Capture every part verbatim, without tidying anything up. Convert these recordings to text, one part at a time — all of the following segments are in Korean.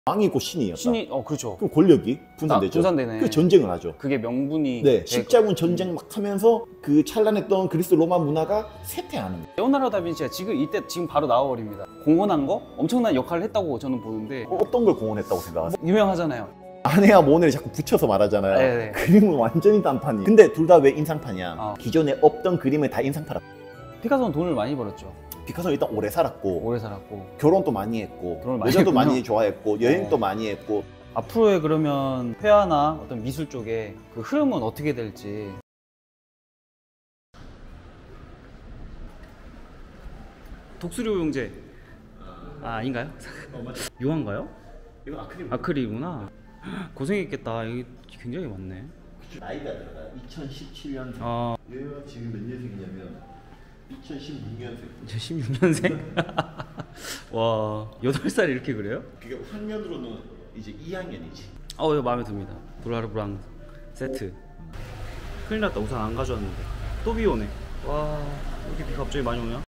왕이 곧 신이었다. 신이 어 그렇죠. 그럼 권력이 분산되죠. 아, 분산되네. 그 전쟁을 하죠. 그게 명분이 네, 십자군 전쟁 막 하면서 그 찬란했던 그리스 로마 문화가 쇠퇴하는 거예요. 레오나르도 다빈치가 지금 이때 지금 바로 나와버립니다. 공헌한 거 엄청난 역할을 했다고 저는 보는데 어, 어떤 걸 공헌했다고 생각하세요? 유명하잖아요. 아내와 모네를 자꾸 붙여서 말하잖아요. 네네. 그림은 완전히 단판이. 근데 둘 다 왜 인상파냐? 어. 기존에 없던 그림을 다 인상파라. 피카소는 돈을 많이 벌었죠. 피카소는 일단 오래 살았고 오래 살았고 결혼도 많이 했고 결혼을 많이 여자도 했군요. 많이 좋아했고 여행도 어. 많이 했고. 앞으로의 그러면 회화나 어떤 미술 쪽에 그 흐름은 어떻게 될지. 독수리 용제 아 아닌가요? 유화인가요? 이건 아크릴. 아크릴이구나. 고생했겠다. 여기 굉장히 많네. 나이가 들어가. 이천십칠 년생. 어. 얘가 지금 몇 년생이냐면 이천십육 년생. 십육 년생? 와, 여덟 살 이렇게 그래요? 그게 학년으로는 이제 이 학년이지. 어, 이거 마음에 듭니다. 브라르브랑 세트. 큰일 났다. 우산 안 가져왔는데. 또 비 오네. 와, 이렇게 비가 갑자기 많이 오냐?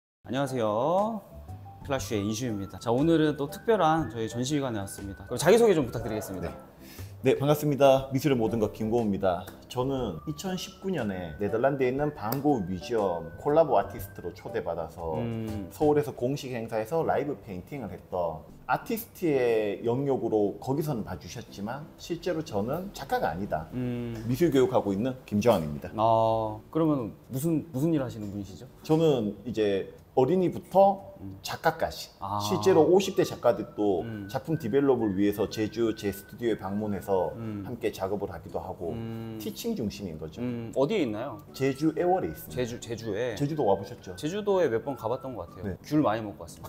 안녕하세요. 플라슈의 이슈입니다. 자, 오늘은 또 특별한 저희 전시관에 왔습니다. 그럼 자기소개 좀 부탁드리겠습니다. 네. 네, 반갑습니다. 미술의 모든 것 김고우입니다. 저는 이천십구 년에 네덜란드에 있는 방고 뮤지엄 콜라보 아티스트로 초대받아서 음. 서울에서 공식 행사에서 라이브 페인팅을 했던 아티스트의 영역으로 거기서는 봐주셨지만 실제로 저는 작가가 아니다. 음. 미술 교육하고 있는 김정환입니다. 아, 그러면 무슨 무슨 일 하시는 분이시죠? 저는 이제 어린이부터 작가까지 아. 실제로 오십 대 작가들도 음. 작품 디벨롭을 위해서 제주 제 스튜디오에 방문해서 음. 함께 작업을 하기도 하고 음. 티칭 중심인 거죠. 음, 어디에 있나요? 제주 애월에 있습니다. 제주 제주에. 제주도 와보셨죠? 제주도에 몇 번 가봤던 것 같아요. 네. 귤 많이 먹고 왔습니다.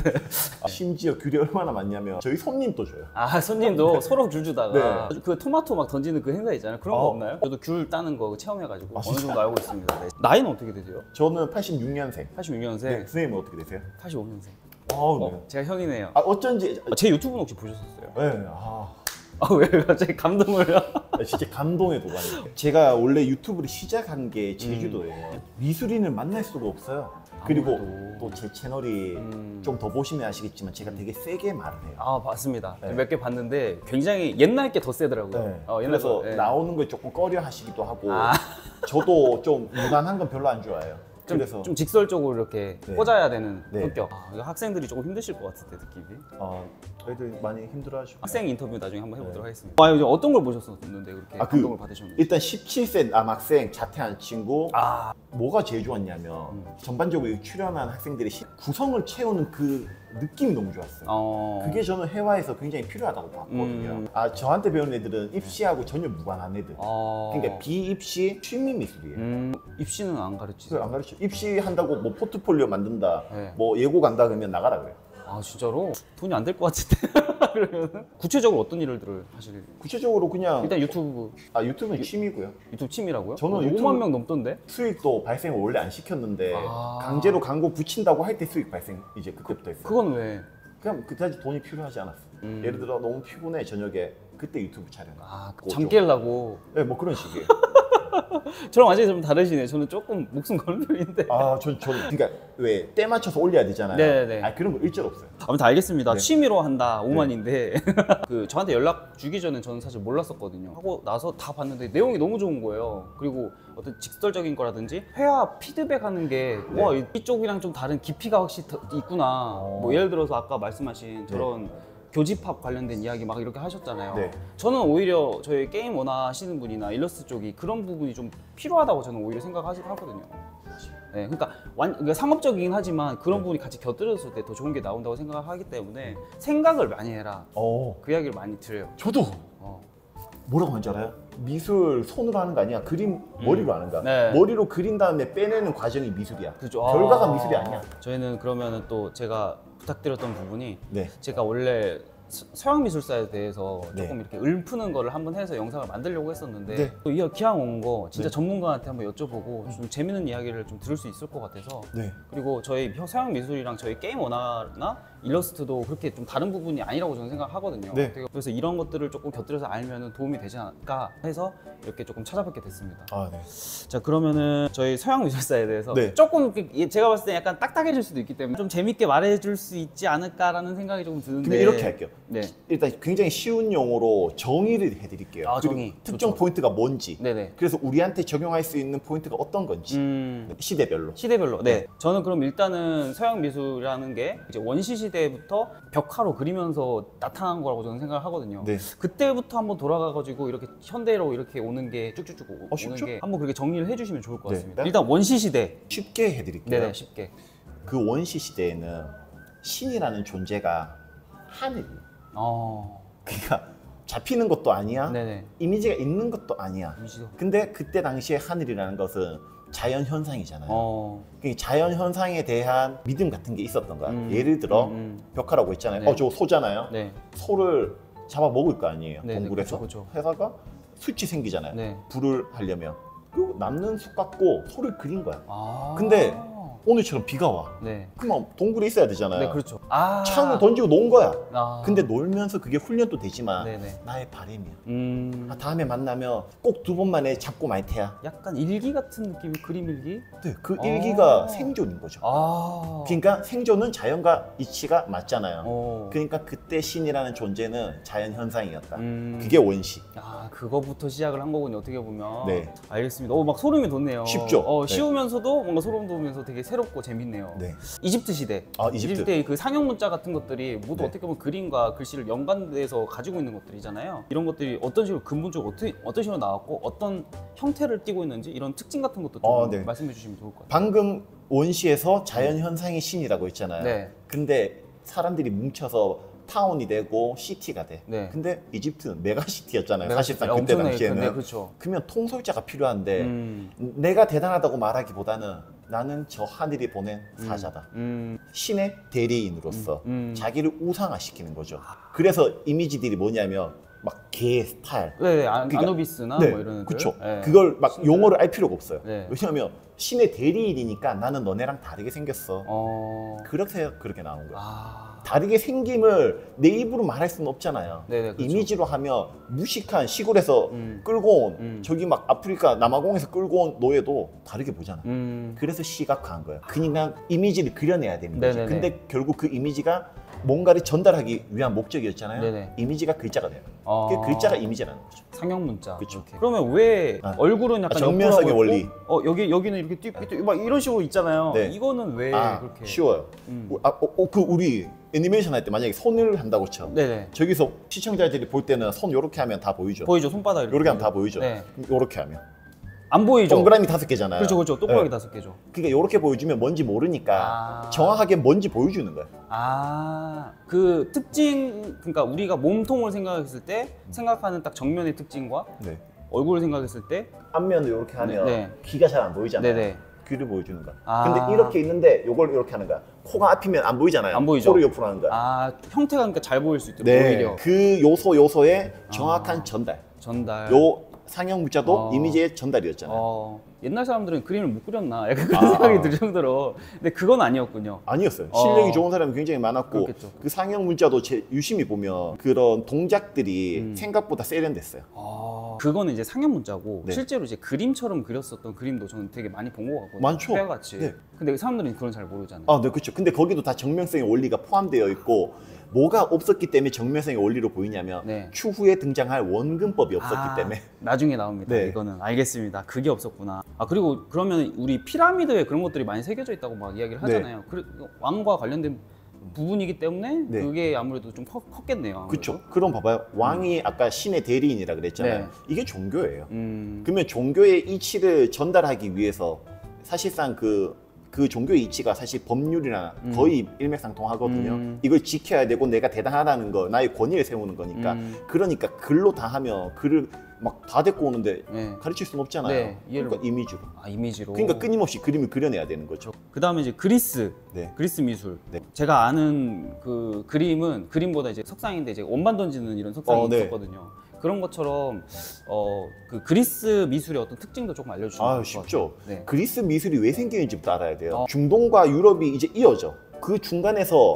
아, 심지어 귤이 얼마나 많냐면 저희 손님도 줘요. 아, 손님도 서로 귤 주다가 네. 그 토마토 막 던지는 그 행사 있잖아요. 그런 거 아. 없나요? 저도 귤 따는 거 체험해가지고 아, 어느 진짜? 정도 알고 있습니다. 네. 나이는 어떻게 되세요? 저는 팔십육 년생. 팔십육 년생, 네, 선생님은 어떻게 되세요? 팔십오 년생. 아우, 네. 어, 제가 형이네요. 아 어쩐지 아, 제 유튜브는 혹시 보셨었어요? 네, 아, 아, 왜 갑자기 감동을? 진짜 감동의 도가니예요. 제가 원래 유튜브를 시작한 게 제주도예요. 음. 미술인을 만날 수가 없어요. 그리고 아무래도. 또 제 채널이 음. 좀 더 보시면 아시겠지만 제가 되게 세게 말을 해요. 아, 봤습니다. 네. 몇 개 봤는데 굉장히 옛날 게 더 세더라고요. 네. 어, 옛날 그래서 거, 네. 나오는 걸 조금 꺼려 하시기도 하고 아. 저도 좀 무난한 건 별로 안 좋아해요. 좀, 그래서 좀 직설적으로 이렇게 네. 꽂아야 되는 네. 성격. 아, 이거 학생들이 조금 힘드실 것 같은데 느낌이. 어, 애들 많이 힘들어하시고 학생 인터뷰 나중에 한번 해보도록 네. 하겠습니다. 아, 이제 어떤 걸 보셨었는데 그렇게 아, 그- 감동을 받으셨는지. 일단 십칠 세 남학생 자퇴한 친구 아, 뭐가 제일 좋았냐면 음. 전반적으로 이 출연한 학생들의 시- 구성을 채우는 그 느낌이 너무 좋았어요. 어. 그게 저는 회화에서 굉장히 필요하다고 봤거든요. 음. 아 저한테 배운 애들은 입시하고 전혀 무관한 애들. 어. 그러니까 비입시 취미 미술이에요. 음, 입시는 안 가르치세요? 그걸 안 가르쳐. 입시 한다고 뭐 포트폴리오 만든다, 네. 뭐 예고 간다 그러면 나가라 그래요. 아, 진짜로? 돈이 안 될 것 같은데. 그러면 구체적으로 어떤 일들을 하실? 구체적으로 그냥 일단 유튜브 아 유튜브는 취미고요. 유튜브 취미라고요? 저는 어, 유튜브- 오만 명 넘던데? 수익도 발생을 원래 안 시켰는데 아. 강제로 광고 붙인다고 할 때 수익 발생 이제 그때부터 했어요. 그건 왜? 그냥 그때까지 돈이 필요하지 않았어. 음. 예를 들어 너무 피곤해 저녁에 그때 유튜브 촬영. 아, 그거 잠 좀- 깨려고. 네, 뭐 그런 식이에요. 저랑 완전히 좀 다르시네. 저는 조금 목숨 거는 편인데. 아, 전 저는 그러니까 왜 때 맞춰서 올려야 되잖아요. 네네. 아 그런 거 일절 없어요. 아무튼 알겠습니다. 네. 취미로 한다 오만인데 그 저한테 연락 주기 전에 저는 사실 몰랐었거든요. 하고 나서 다 봤는데 내용이 너무 좋은 거예요. 그리고 어떤 직설적인 거라든지 회화 피드백하는 게 네. 와 이쪽이랑 좀 다른 깊이가 확실히 더 있구나. 어. 뭐 예를 들어서 아까 말씀하신 저런 교집합 관련된 이야기 막 이렇게 하셨잖아요. 네. 저는 오히려 저희 게임 원하시는 분이나 일러스트 쪽이 그런 부분이 좀 필요하다고 저는 오히려 생각하거든요. 네, 그러니까, 완, 그러니까 상업적이긴 하지만 그런 네. 부분이 같이 곁들여졌을 때 더 좋은 게 나온다고 생각하기 때문에 생각을 많이 해라. 어, 그 이야기를 많이 드려요. 저도 어. 뭐라고 하는지 알아요? 미술 손으로 하는 거 아니야. 그림 머리로 하는 거야. 네. 머리로 그린 다음에 빼내는 과정이 미술이야. 그죠. 결과가 아. 미술이 아니야. 저희는 그러면은 또 제가 부탁드렸던 부분이 네. 제가 원래 서- 서양 미술사에 대해서 네. 조금 이렇게 읊푸는 거를 한번 해서 영상을 만들려고 했었는데 네. 또 이 기왕 온 거 진짜 네. 전문가한테 한번 여쭤보고 좀 재밌는 이야기를 좀 들을 수 있을 것 같아서 네. 그리고 저희 서양 미술이랑 저희 게임 원화나 일러스트도 그렇게 좀 다른 부분이 아니라고 저는 생각하거든요. 네. 되게 그래서 이런 것들을 조금 곁들여서 알면 도움이 되지 않을까 해서 이렇게 조금 찾아뵙게 됐습니다. 아, 네. 자, 그러면은 저희 서양 미술사에 대해서 네. 조금 그- 제가 봤을 때 약간 딱딱해질 수도 있기 때문에 좀 재밌게 말해줄 수 있지 않을까라는 생각이 조금 드는데. 근데 이렇게 할게요. 네. 일단 굉장히 쉬운 용어로 정의를 해드릴게요. 아, 그리고 정의. 특정 좋죠. 포인트가 뭔지. 네네. 그래서 우리한테 적용할 수 있는 포인트가 어떤 건지. 음. 시대별로. 시대별로. 네. 저는 그럼 일단은 서양 미술이라는 게 이제 원시 시대부터 벽화로 그리면서 나타난 거라고 저는 생각을 하거든요. 네. 그때부터 한번 돌아가가지고 이렇게 현대로 이렇게 오는 게 쭉쭉쭉 오- 어, 오는 쉽죠? 게 한번 그렇게 정리를 해주시면 좋을 것 네. 같습니다. 일단 원시 시대. 쉽게 해드릴게요. 네네, 쉽게. 그 원시 시대에는 신이라는 존재가 하늘이에요. 어. 그러니까 잡히는 것도 아니야. 네네. 이미지가 있는 것도 아니야. 이미지도. 근데 그때 당시에 하늘이라는 것은 자연 현상이잖아요. 어. 그 자연 현상에 대한 믿음 같은 게 있었던 거야. 음, 예를 들어 음, 음. 벽화라고 있잖아요. 네. 어, 저거 소잖아요. 네. 소를 잡아 먹을 거 아니에요. 네, 네, 동굴에서. 그쵸, 그쵸. 회사가 수치 생기잖아요. 네. 불을 하려면. 그 남는 숲 갖고 소를 그린 거야. 아. 근데 오늘처럼 비가 와. 네. 그럼 동굴에 있어야 되잖아요. 네, 그렇죠. 아. 창을 던지고 놓은 거야. 아. 근데 놀면서 그게 훈련도 되지만 네네. 나의 바람이야. 음. 아, 다음에 만나면 꼭 두 번 만에 잡고 말 테야. 약간 일기 같은 느낌, 그림 일기? 네, 그 아. 일기가 생존인 거죠. 아. 그러니까 생존은 자연과 이치가 맞잖아요. 어. 그러니까 그때 신이라는 존재는 자연 현상이었다. 음. 그게 원시. 아, 그거부터 시작을 한 거군요. 어떻게 보면. 네. 알겠습니다. 어, 막 소름이 돋네요. 쉽죠? 어, 네. 쉬우면서도 뭔가 소름 돋으면서 되게 새롭고 재밌네요. 네. 이집트 시대. 아, 이집트. 이집트의 그 상형 문자 같은 것들이 모두 네. 어떻게 보면 그림과 글씨를 연관돼서 가지고 있는 것들이잖아요. 이런 것들이 어떤 식으로 근본적으로 어떻게 어떤 식으로 나왔고 어떤 형태를 띠고 있는지 이런 특징 같은 것도 좀 어, 네. 말씀해 주시면 좋을 것 같아요. 방금 원시에서 자연 현상이 신이라고 했잖아요. 네. 근데 사람들이 뭉쳐서 타운이 되고 시티가 돼. 네. 근데 이집트는 메가시티였잖아요. 내가 사실상 진짜 그때 엄청나게 당시에는. 큰데, 그렇죠. 그러면 통솔자가 필요한데 음. 내가 대단하다고 말하기보다는 나는 저 하늘이 보낸 사자다. 음. 신의 대리인으로서 음. 자기를 우상화시키는 거죠. 그래서 이미지들이 뭐냐면 막 개 스타일. 네, 네. 아, 그러니까- 아누비스나 네, 뭐 이런 애들. 그쵸. 네. 그걸 막 신들. 용어를 알 필요가 없어요. 네. 왜냐하면 신의 대리인이니까 나는 너네랑 다르게 생겼어. 어. 그렇게 그렇게 나온 거예요. 아. 다르게 생김을 내 입으로 말할 수는 없잖아요. 네네, 그렇죠. 이미지로 하면 무식한 시골에서 음. 끌고 온 음. 저기 막 아프리카 남아공에서 끌고 온 노예도 다르게 보잖아. 음. 그래서 시각화한 거예요. 그러니까 이미지를 그려내야 되는 거죠. 네네네. 근데 결국 그 이미지가 뭔가를 전달하기 위한 목적이었잖아요. 네네. 이미지가 글자가 돼요. 아. 그 글자가 이미지라는 거죠. 상형 문자. 그쵸. 이렇게. 그러면 왜 아. 얼굴은 약간 아, 정면성의 옆으로 하고 원리. 있고, 어 여기 여기는 이렇게 띠삐 막 이런 식으로 있잖아요. 네. 이거는 왜 아, 그렇게? 쉬워요. 음. 아, 어, 어, 그 우리 애니메이션 할 때 만약에 손을 한다고 쳐. 네네. 저기서 시청자들이 볼 때는 손 요렇게 하면 다 보이죠. 보이죠, 손바닥 이렇게. 요렇게 하면 다 보이죠. 네. 요렇게 하면. 안 보이죠. 동그라미 다섯 개잖아요. 그렇죠, 그렇죠. 동그라미 네. 다섯 개죠. 그러니까 요렇게 보여주면 뭔지 모르니까 아. 정확하게 뭔지 보여주는 거예요. 아, 그 특징, 그러니까 우리가 몸통을 생각했을 때 생각하는 딱 정면의 특징과 네. 얼굴을 생각했을 때, 앞면을 이렇게 하면 네, 네. 귀가 잘 안 보이잖아요. 네네. 귀를 보여주는 거야. 아. 근데 이렇게 있는데 요걸 이렇게 하는 거야. 코가 앞이면 안 보이잖아요. 안 보이죠. 코를 옆으로 하는 거야. 아, 형태가 그러니까 잘 보일 수 있도록 네. 오히려 그 요소 요소의 정확한 아. 전달. 전달. 요 상형 문자도 어. 이미지의 전달이었잖아요. 어, 옛날 사람들은 그림을 못 그렸나 약간 그런 아. 생각이 들 정도로. 근데 그건 아니었군요. 아니었어요. 어. 실력이 좋은 사람이 굉장히 많았고 그렇겠죠. 그 상형 문자도 제 유심히 보면 그런 동작들이 음. 생각보다 세련됐어요. 아, 그거는 이제 상형 문자고 네. 실제로 이제 그림처럼 그렸었던 그림도 저는 되게 많이 본 것 같거든요. 많죠. 회화같이. 네. 근데 사람들은 그건 잘 모르잖아요. 아, 네, 그렇죠. 근데 거기도 다 정면성의 원리가 포함되어 있고 뭐가 없었기 때문에 정면성의 원리로 보이냐면 네. 추후에 등장할 원근법이 없었기 아, 때문에. 나중에 나옵니다. 네. 이거는 알겠습니다. 그게 없었구나. 아, 그리고 그러면 우리 피라미드에 그런 것들이 많이 새겨져 있다고 막 이야기를 하잖아요. 그 왕과 관련된 부분이기 때문에 네. 그게 아무래도 좀 컸, 컸겠네요. 아무래도. 그렇죠. 그럼 봐봐요. 왕이 아까 신의 대리인이라 그랬잖아요. 네. 이게 종교예요. 음, 그러면 종교의 이치를 전달하기 위해서 사실상 그, 그 종교의 이치가 사실 법률이랑 음. 거의 일맥상통하거든요. 음. 이걸 지켜야 되고 내가 대단하다는 거, 나의 권위를 세우는 거니까. 음. 그러니까 글로 다 하면 글을 막 다 데리고 오는데 네. 가르칠 수는 없잖아요. 네, 이해를 그러니까 이미지로. 아, 이미지로. 그러니까 끊임없이 그림을 그려내야 되는 거죠. 그 다음에 이제 그리스, 네. 그리스 미술. 네. 제가 아는 그 그림은 그림보다 이제 석상인데 이제 원반 던지는 이런 석상이 어, 네. 있었거든요. 그런 것처럼 어, 그 그리스 미술의 어떤 특징도 조금 알려주시면 아, 좋을 것 쉽죠. 같아요. 네. 그리스 미술이 왜 생기는지부터 알아야 돼요. 어. 중동과 유럽이 이제 이어져. 그 중간에서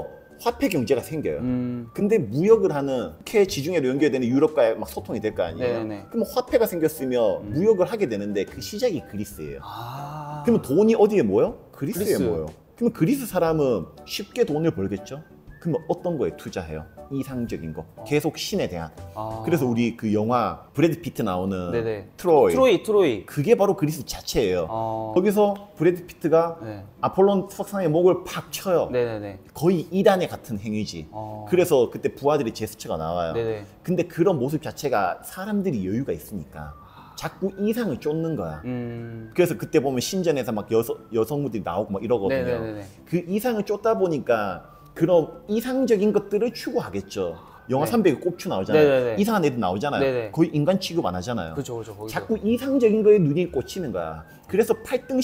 화폐 경제가 생겨요. 음. 근데 무역을 하는 캐 지중해로 연결되는 유럽과의 막 소통이 될 거 아니에요. 네네네. 그럼 화폐가 생겼으면 음. 무역을 하게 되는데 그 시작이 그리스예요. 아. 그러면 돈이 어디에 모여? 그리스에 그리스. 모여. 그러면 그리스 사람은 쉽게 돈을 벌겠죠? 그러면 어떤 거에 투자해요? 이상적인 거. 계속 신에 대한. 아. 그래서 우리 그 영화 브래드 피트 나오는 네네. 트로이. 트로이 트로이. 그게 바로 그리스 자체예요. 어. 거기서 브래드 피트가 네. 아폴론 석상의 목을 팍 쳐요. 네네네. 거의 이단의 같은 행위지. 어. 그래서 그때 부하들의 제스처가 나와요. 네네. 근데 그런 모습 자체가 사람들이 여유가 있으니까 자꾸 이상을 쫓는 거야. 음. 그래서 그때 보면 신전에서 막 여성, 여성분들이 나오고 막 이러거든요. 네네네. 그 이상을 쫓다 보니까 그런 이상적인 것들을 추구하겠죠. 영화 네. 삼백에 꼽추 나오잖아요. 네네네. 이상한 애들 나오잖아요. 네네. 거의 인간 취급 안 하잖아요. 그렇죠, 그렇죠. 거기서. 자꾸 이상적인 거에 눈이 꽂히는 거야. 그래서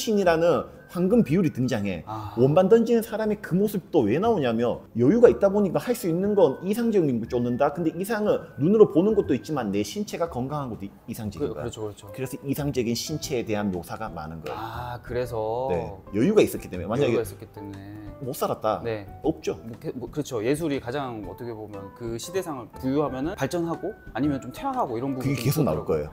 팔등신이라는 황금 비율이 등장해. 아. 원반 던지는 사람의 그 모습도 왜 나오냐면 여유가 있다 보니까 할 수 있는 건 이상적인 걸 쫓는다. 근데 이상은 눈으로 보는 것도 있지만 내 신체가 건강한 것도 이상적인 그, 거야. 그렇죠, 그렇죠. 그래서 이상적인 신체에 대한 묘사가 많은 거예요. 아, 그래서 네. 여유가 있었기 때문에 만약에 여유가 있었기 때문에. 못 살았다. 네. 없죠. 뭐, 게- 뭐, 그렇죠. 예술이 가장 어떻게 보면 그 시대상을 부유하면은 발전하고 아니면 좀 퇴화하고 이런 부분이 그게 계속 나올 거예요.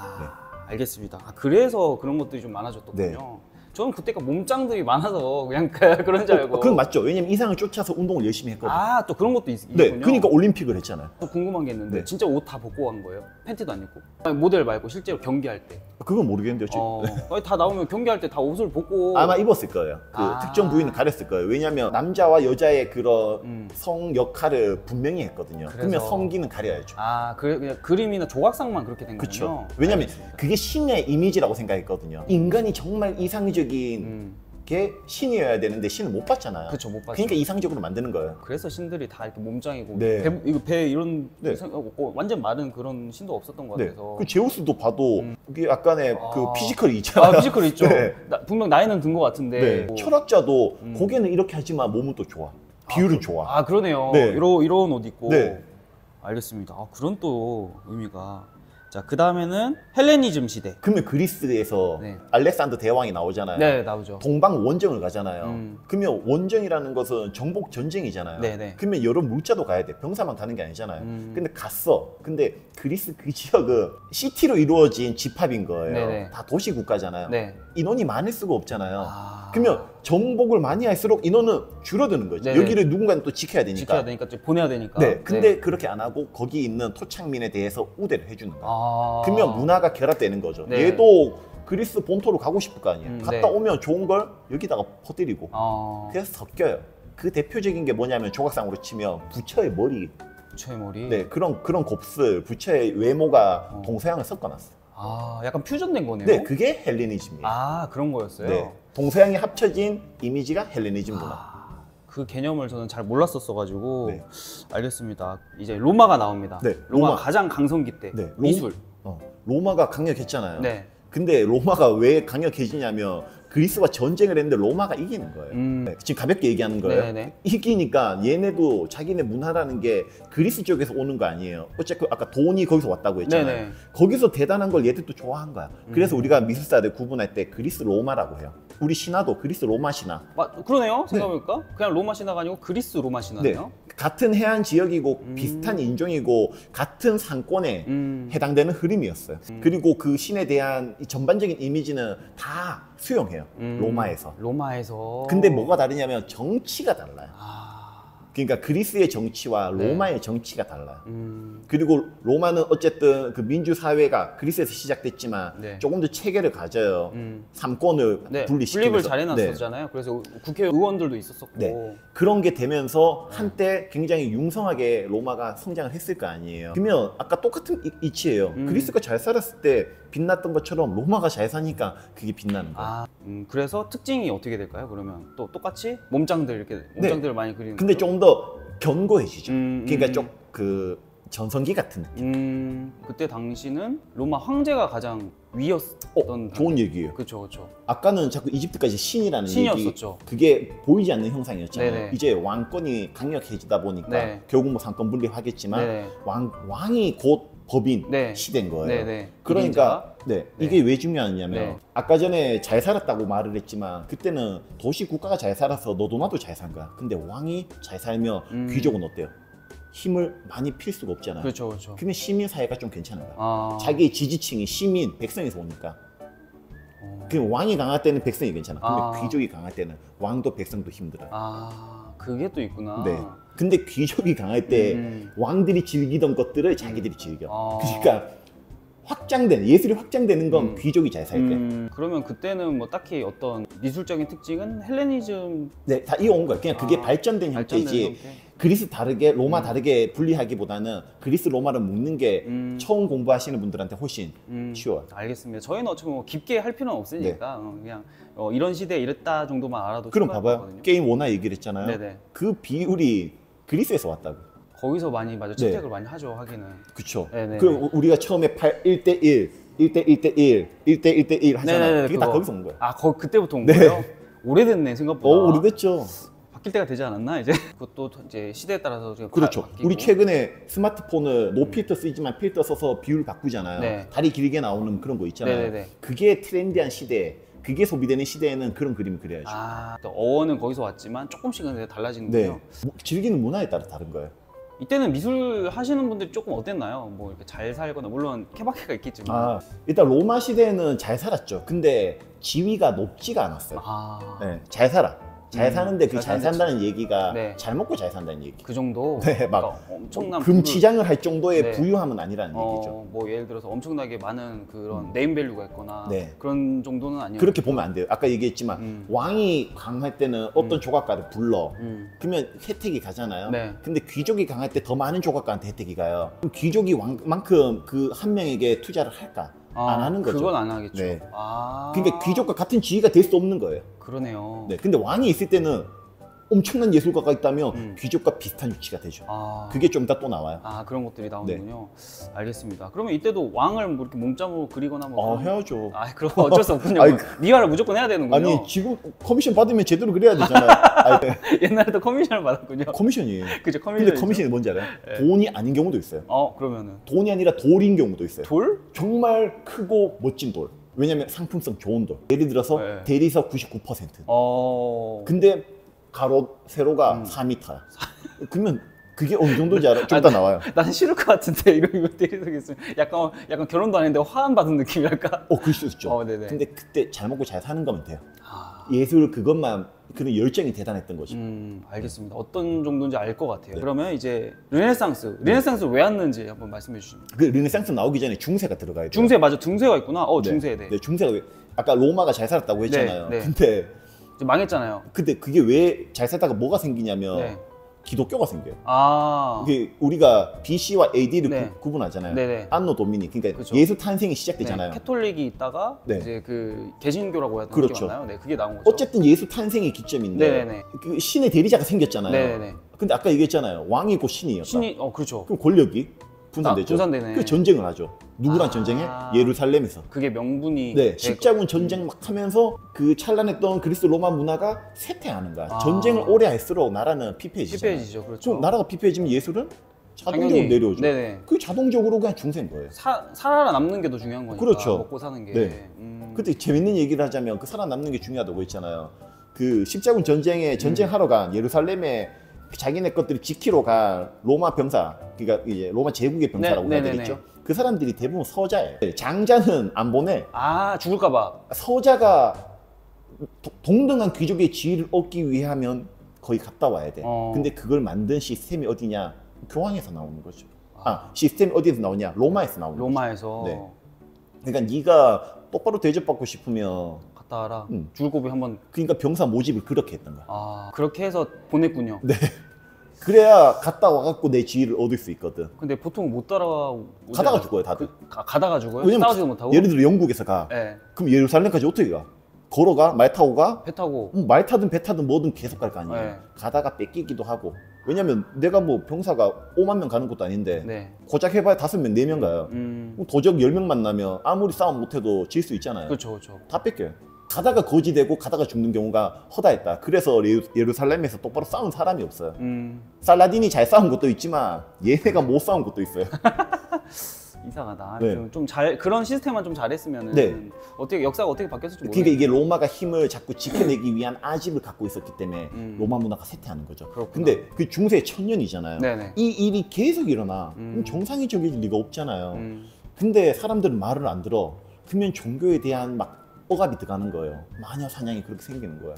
아, 알겠습니다. 아, 그래서 그런 것들이 좀 많아졌군요. 네. 저는 그때가 몸짱들이 많아서 그냥 그런 줄 알고. 어, 그건 맞죠. 왜냐면 이상을 쫓아서 운동을 열심히 했거든요. 아, 또 그런 것도 있, 네, 있군요. 그러니까 올림픽을 했잖아요. 또 궁금한 게 있는데 네. 진짜 옷 다 벗고 간 거예요? 팬티도 안 입고? 아니, 모델 말고 실제로 경기할 때. 그건 모르겠는데요. 지금. 어, 아니, 다 나오면 경기할 때 다 옷을 벗고. 아마 입었을 거예요. 그 아. 특정 부위는 가렸을 거예요. 왜냐하면 남자와 여자의 그런 음. 성 역할을 분명히 했거든요. 그래서. 그러면 성기는 가려야죠. 아, 그, 그냥 그림이나 조각상만 그렇게 된 그렇죠. 거군요. 왜냐면 알겠습니다. 그게 신의 이미지라고 생각했거든요. 인간이 정말 이상적인 음, 게 신이어야 되는데 신을 못 봤잖아요. 그렇죠, 못 봤죠. 그러니까 이상적으로 만드는 거예요. 그래서 신들이 다 이렇게 몸짱이고 네. 배, 이거 배 이런 네. 생- 어, 완전 마른 그런 신도 없었던 것 네. 같아서. 그 제우스도 봐도 음. 그게 약간의 그 아. 피지컬이 있잖아요. 아, 피지컬 있죠. 네. 나- 분명 나이는 든 것 같은데. 네. 뭐- 철학자도 음. 고개는 이렇게 하지만 몸은 또 좋아. 비율은 좋아. 아, 그러네요. 네. 이런 이런 옷 입고. 네. 알겠습니다. 아, 그런 또 의미가. 자, 그 다음에는 헬레니즘 시대. 그러면 그리스에서 네. 알렉산더 대왕이 나오잖아요. 네, 나오죠. 동방 원정을 가잖아요. 음. 그러면 원정이라는 것은 정복 전쟁이잖아요. 네네. 그러면 여러 물자도 가야 돼. 병사만 가는 게 아니잖아요. 음. 근데 갔어. 근데 그리스 그 지역은 시티로 이루어진 집합인 거예요. 네네. 다 도시 국가잖아요. 네. 인원이 많을 수가 없잖아요. 아. 그러면 정복을 많이 할수록 인원은 줄어드는 거죠. 네네. 여기를 누군가는 또 지켜야 되니까. 지켜야 되니까 좀 보내야 되니까. 네. 근데 그렇게 안 하고 거기 있는 토착민에 대해서 우대를 해주는 거예요. 아. 그러면 문화가 결합되는 거죠. 네. 얘도 그리스 본토로 가고 싶을 거 아니에요. 음, 갔다 네. 오면 좋은 걸 여기다가 퍼뜨리고. 아. 그래서 섞여요. 그 대표적인 게 뭐냐면 조각상으로 치면 부처의 머리, 부처의 머리. 네 그런 그런 곱슬, 부처의 외모가 어. 동서양을 섞어놨어. 아, 약간 퓨전된 거네요. 네, 그게 헬레니즘이에요. 아, 그런 거였어요. 네, 동서양이 합쳐진 이미지가 헬레니즘 문화. 아, 그 개념을 저는 잘 몰랐었어가지고. 네. 알겠습니다. 이제 로마가 나옵니다. 네, 로마 로마. 가장 강성기 때. 네, 미술. 어, 로마가 강력했잖아요. 네. 근데 로마가 왜 강력해지냐면 그리스와 전쟁을 했는데 로마가 이기는 거예요. 음. 네, 지금 가볍게 얘기하는 거예요. 네네. 이기니까 얘네도 자기네 문화라는 게 그리스 쪽에서 오는 거 아니에요. 어쨌든 아까 돈이 거기서 왔다고 했잖아요. 네네. 거기서 대단한 걸 얘들도 좋아한 거야. 그래서 음. 우리가 미술사를 구분할 때 그리스 로마라고 해요. 우리 신화도 그리스 로마 신화. 마, 그러네요. 생각해보니까 그냥 로마 신화가 아니고 그리스 로마 네. 신화네요. 같은 해안 지역이고 음. 비슷한 인종이고 같은 상권에 음. 해당되는 흐름이었어요. 음. 그리고 그 신에 대한 이 전반적인 이미지는 다 수용해요. 음. 로마에서. 로마에서. 근데 뭐가 다르냐면 정치가 달라요. 아. 그러니까 그리스의 정치와 네. 로마의 정치가 달라요. 음. 그리고 로마는 어쨌든 그 민주 사회가 그리스에서 시작됐지만 네. 조금 더 체계를 가져요. 음. 삼권을 네. 분리시키면서 분립을 잘 네. 해놨었잖아요. 그래서 국회의원들도 있었었고. 네. 그런 게 되면서 한때 굉장히 융성하게 로마가 성장을 했을 거 아니에요. 그러면 아까 똑같은 이- 이치예요. 음. 그리스가 잘 살았을 때 빛났던 것처럼 로마가 잘 사니까 그게 빛나는 거예요. 아, 음, 그래서 특징이 어떻게 될까요? 그러면 또 똑같이 몸짱들 이렇게 몸짱들을 많이 그리는. 네. 근데 거죠? 좀 더 견고해지죠. 음, 그러니까 음. 좀 그 전성기 같은 느낌. 음, 그때 당시는 로마 황제가 가장 위였던. 어, 좋은 얘기예요. 그렇죠, 그렇죠. 아까는 자꾸 이집트까지 신이라는 신이었었죠. 얘기, 그게 보이지 않는 형상이었잖아요. 네네. 이제 왕권이 강력해지다 보니까 네. 결국 뭐 상권 분립하겠지만 네. 왕 왕이 곧 법인 네. 시대인 거예요. 네, 네. 그러니까 네, 네. 이게 왜 중요하냐면 네. 아까 전에 잘 살았다고 말을 했지만 그때는 도시 국가가 잘 살아서 너도 나도 잘 산 거야. 근데 왕이 잘 살면 음. 귀족은 어때요? 힘을 많이 필 수가 없잖아요. 그렇죠, 그렇죠. 그러면 시민 사회가 좀 괜찮은 거야. 아. 자기 지지층이 시민, 백성에서 오니까. 어. 그 왕이 강할 때는 백성이 괜찮아. 근데 아. 귀족이 강할 때는 왕도 백성도 힘들어요. 아, 그게 또 있구나. 네. 근데 귀족이 강할 때 음. 왕들이 즐기던 것들을 자기들이 즐겨. 아. 그러니까 확장된 예술이 확장되는 건 음. 귀족이 잘 살 때. 음, 그러면 그때는 뭐 딱히 어떤 미술적인 특징은 헬레니즘 네, 다 이어온 거예요. 그냥 그게 아, 발전된 발전된 형태지. 형태? 그리스 다르게 로마 음. 다르게 분리하기보다는 그리스 로마를 묶는 게 음. 처음 공부하시는 분들한테 훨씬 음, 쉬워요. 알겠습니다. 저희는 어차피 뭐 깊게 할 필요는 없으니까 어, 그냥 어, 이런 시대에 이랬다 정도만 알아도 그럼 충분할 봐봐요. 것 같거든요. 게임 원화 얘기를 했잖아요. 네네. 그 비율이 그리스에서 왔다고. 거기서 많이 맞아 네. 채택을 많이 하죠 하기는. 그쵸. 네네네. 그럼 우리가 처음에 팔 일 대 일, 일 대 일 대 일, 일 대 일 대 일 하잖아요. 네네네, 그게 다 그거. 거기서 온 거예요. 아, 거 그때부터 온 네. 거예요? 오래됐네 생각보다. 어, 오래됐죠. 바뀔 때가 되지 않았나 이제? 그것도 이제 시대에 따라서 지금 그렇죠. 바, 바뀌고. 우리 최근에 스마트폰을 노 필터 쓰지만 필터 써서 비율 바꾸잖아요. 네. 다리 길게 나오는 그런 거 있잖아요. 네네네. 그게 트렌디한 시대에, 그게 소비되는 시대에는 그런 그림을 그려야죠. 아, 또 어원은 거기서 왔지만 조금씩은 이제 달라지는군요. 네. 뭐, 즐기는 문화에 따라 다른 거예요. 이때는 미술 하시는 분들이 조금 어땠나요? 뭐 이렇게 잘 살거나 물론 케바케가 있겠지만. 아, 일단 로마 시대에는 잘 살았죠. 근데 지위가 높지가 않았어요. 아, 네, 잘 살아. 잘 음, 사는데 그 잘 잘 사는데 산다는 얘기가 네. 잘 먹고 잘 산다는 얘기. 그 정도. 네, 막 그러니까 엄청난 부를- 금치장을 할 정도의 네. 부유함은 아니라는 얘기죠. 어, 뭐 예를 들어서 엄청나게 많은 그런 네임밸류가 있거나 네. 그런 정도는 아니에요. 그렇게 보면 안 돼요. 아까 얘기했지만 음. 왕이 강할 때는 어떤 음. 조각가를 불러. 음. 그러면 혜택이 가잖아요. 네. 근데 귀족이 강할 때 더 많은 조각가한테 혜택이 가요. 그럼 귀족이 왕만큼 그 한 명에게 투자를 할까? 아, 안 하는 거죠. 그건 안 하겠죠. 네. 아. 그러니까 귀족과 같은 지위가 될 수 없는 거예요. 그러네요. 네. 근데 왕이 있을 때는 엄청난 예술가가 있다면 음. 귀족과 비슷한 위치가 되죠. 아. 그게 좀 이따 또 나와요. 아, 그런 것들이 나오는군요. 알겠습니다. 그러면 이때도 왕을 뭐 이렇게 몸짱으로 그리거나 뭐 아, 그런- 해야죠. 아, 그럼 어쩔 수 없군요. 아니, 미화를 무조건 해야 되는군요. 아니 지금 커미션 받으면 제대로 그래야 되잖아요. 아니, 옛날에도 커미션을 받았군요. 커미션이에요. 그죠, 커미션. 근데 커미션이 뭔지 알아요? 돈이 아닌 경우도 있어요. 어, 그러면은 돈이 아니라 돌인 경우도 있어요. 돌? 정말 크고 멋진 돌. 왜냐면 상품성 좋은 돌. 예를 들어서 네. 대리석 구십구 퍼센트. 어. 근데 가로 세로가 음. 사 미터야. 그러면 그게 어느 정도인지 알아? 좀 이따 나와요. 난 싫을 것 같은데 이거 이거 때리서 있으면 약간 약간 결혼도 안 했는데 화환 받은 느낌이랄까? 어, 그럴 수 있죠. 어, 네네. 근데 그때 잘 먹고 잘 사는 거면 돼요. 아. 예술 그것만 그런 열정이 대단했던 거죠. 음, 알겠습니다. 어떤 정도인지 알 것 같아요. 네. 그러면 이제 르네상스, 르네상스 왜 왔는지 한번 말씀해 주시면. 그 르네상스 나오기 전에 중세가 들어가야 돼요. 중세 맞아, 중세가 있구나. 어, 네. 중세, 네. 네, 중세가 왜 아까 로마가 잘 살았다고 했잖아요. 네, 네. 근데 이제 망했잖아요. 근데 그게 왜 잘 살다가 뭐가 생기냐면 네. 기독교가 생겨요. 아, 이게 우리가 비씨와 에이디를 네. 구, 분하잖아요 네네. 안노 도미니, 그러니까 그쵸. 예수 탄생이 네, 시작되잖아요. 캐톨릭이 있다가 네. 이제 그 개신교라고 해야 되나 그렇죠. 맞나요? 네, 그게 나온 거죠. 어쨌든 예수 탄생의 기점인데 네네네. 그 신의 대리자가 생겼잖아요. 네네네. 근데 아까 얘기했잖아요. 왕이 곧 신이었다. 신이 어 그렇죠. 그럼 권력이 분산되죠. 아, 분산되네. 그 전쟁을 하죠. 누구랑 아. 전쟁해? 예루살렘에서. 그게 명분이 네, 되고- 십자군 전쟁 막 하면서 그 찬란했던 그리스 로마 문화가 쇠퇴하는 거야. 아. 전쟁을 오래 할수록 나라는 피폐해지잖아요. 피폐해지죠, 그렇죠. 그럼 나라가 피폐해지면 예술은 자동적으로 당연히. 내려오죠. 네네. 그 자동적으로 그냥 중세인 거예요. 사, 살아남는 게 더 중요한 거니까. 그렇죠. 먹고 사는 게. 네. 음. 그때 재밌는 얘기를 하자면 그 살아남는 게 중요하다고 했잖아요. 그 십자군 전쟁에 전쟁하러 간 예루살렘에 자기네 것들을 지키러 간 로마 병사, 그러니까 이제 로마 제국의 병사라고 네, 해야 네네네. 되겠죠. 그 사람들이 대부분 서자예요. 장자는 안 보내. 아, 죽을까봐. 서자가 도- 동등한 귀족의 지위를 얻기 위해 하면 거의 갔다 와야 돼. 어. 근데 그걸 만든 시스템이 어디냐? 교황에서 나오는 거죠. 아, 시스템이 어디에서 나오냐? 로마에서 나오는 거죠. 로마에서 네. 그러니까 네가 똑바로 대접받고 싶으면 갔다 와라. 음. 죽을 고비 한번. 그러니까 병사 모집을 그렇게 했던 거야. 아, 그렇게 해서 보냈군요. 네. 그래야 갔다 와갖고 내 지위를 얻을 수 있거든. 근데 보통 못 따라오지 가다가 않아요? 죽어요, 다들. 그, 가, 가다가 죽어요? 왜냐면 싸우지도 못하고? 예를 들어 영국에서 가. 네. 그럼 예루살렘까지 어떻게 가? 걸어가? 말 타고 가? 배 타고. 음, 말 타든 배 타든 뭐든 계속 갈 거 아니에요. 네. 가다가 뺏기기도 하고. 왜냐면 내가 뭐 병사가 오만 명 가는 것도 아닌데 네. 고작 해봐야 다섯 명, 네 명 가요. 음. 그럼 도적 열 명 만나면 아무리 싸움 못해도 질 수 있잖아요. 그렇죠, 그렇죠. 다 뺏겨요. 가다가 거지되고 가다가 죽는 경우가 허다했다. 그래서 예루, 예루살렘에서 똑바로 싸운 사람이 없어요. 음. 살라딘이 잘 싸운 것도 있지만 얘네가 못 싸운 것도 있어요. 이상하다. 네. 좀 잘 그런 시스템만 좀 잘했으면은 네. 어떻게 역사가 어떻게 바뀌었을지 그러니까 모르겠어요. 이게 로마가 힘을 자꾸 지켜내기 위한 아집을 갖고 있었기 때문에 음. 로마 문화가 쇠퇴하는 거죠. 그렇구나. 근데 그 중세 천년이잖아요. 네네. 이 일이 계속 일어나. 음. 그럼 정상이 정해질 리가 없잖아요. 음. 근데 사람들은 말을 안 들어. 그러면 종교에 대한 막 억압이 들어가는 거예요. 마녀 사냥이 그렇게 생기는 거예요.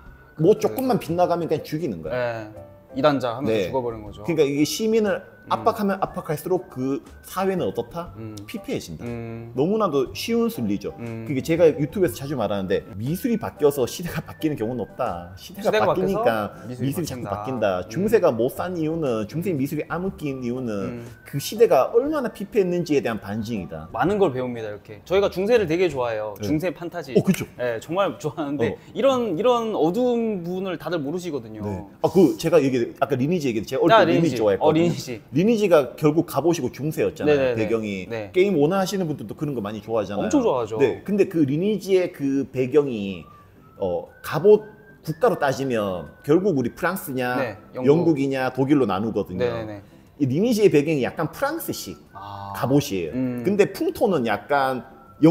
뭐 조금만 빗나가면 그냥 죽이는 거야. 네. 이단자 하면서 네. 죽어버린 거죠. 그러니까 이게 시민을 압박하면 압박할수록 그 사회는 어떻다? 음. 피폐해진다. 음. 너무나도 쉬운 순리죠. 음. 그게 제가 유튜브에서 자주 말하는데 미술이 바뀌어서 시대가 바뀌는 경우는 없다. 시대가, 시대가 바뀌니까 바뀌어서 미술이, 미술이 자꾸 바뀐다. 바뀐다. 음. 중세가 못 산 이유는 중세 미술이 암흑기인 이유는 음. 그 시대가 얼마나 피폐했는지에 대한 반증이다. 많은 걸 배웁니다. 이렇게 저희가 중세를 되게 좋아해요. 네. 중세 판타지. 어, 그렇죠. 네, 정말 좋아하는데 어. 이런 이런 어두운 부분을 다들 모르시거든요. 네. 아, 그 제가 얘기 아까 리니지 얘기했는데 제가 어릴 아, 때 리니지, 리니지. 좋아했거든요. 어, 리니지. 리니지가 결국 가보시고 중세였잖아요. 네네네. 배경이 네. 게임 원하시는 분들도 그런 거 많이 좋아하잖아요. 엄청 좋아하죠. 네. 근데 그 리니지의 그 배경이 어 갑옷 국가로 따지면 결국 우리 프랑스냐 네, 영국. 영국이냐 독일로 나누거든요. 네네네. 이 리니지의 배경이 약간 프랑스식 아. 갑옷이에요. 음. 근데 풍토는 약간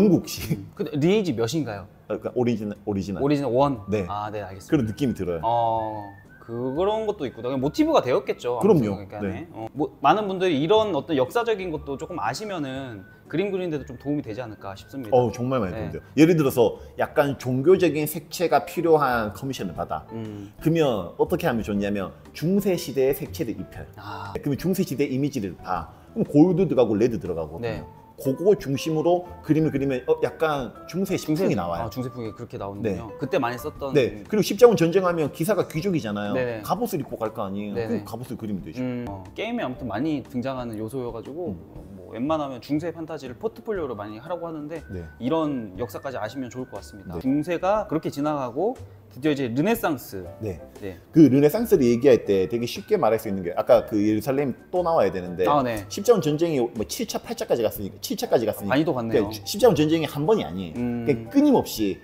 영국식. 근데 리니지 몇인가요? 그러니까 오리지널 오리지널 오리지널 원. 네. 아, 네, 알겠습니다. 그런 느낌이 들어요. 어, 그런 것도 있고, 그냥 모티브가 되었겠죠. 그럼요. 그러니까 네. 어, 뭐, 많은 분들이 이런 어떤 역사적인 것도 조금 아시면은 그림 그리는데도 좀 도움이 되지 않을까 싶습니다. 어 정말 많이 네. 도움돼요. 예를 들어서 약간 종교적인 색채가 필요한 커미션을 받아. 음. 그러면 어떻게 하면 좋냐면 중세 시대의 색채를 입혀요. 아, 그러면 중세 시대 이미지를 봐. 그럼 골드 들어가고 레드 들어가고. 네. 그거 중심으로 그림을 그리면 어, 약간 중세 식풍이 나와요. 아, 중세풍이 그렇게 나오는군요. 그때 많이 썼던. 네. 그리고 십자군 전쟁하면 기사가 귀족이잖아요. 네네. 갑옷을 입고 갈 거 아니에요. 네네. 그럼 갑옷을 그리면 되죠. 음, 어, 게임에 아무튼 많이 등장하는 요소여가지고 어, 뭐 웬만하면 중세 판타지를 포트폴리오로 많이 하라고 하는데 네. 이런 역사까지 아시면 좋을 것 같습니다. 중세가 그렇게 지나가고 드디어 이제 르네상스. 네. 네. 그 르네상스를 얘기할 때 되게 쉽게 말할 수 있는 게 아까 그 예루살렘 또 나와야 되는데 아, 네. 십자군 전쟁이 뭐 칠 차, 팔 차까지 갔으니까 칠 차까지 갔으니까 많이도 갔네요. 그러니까 십자군 전쟁이 한 번이 아니에요. 음. 그러니까 끊임없이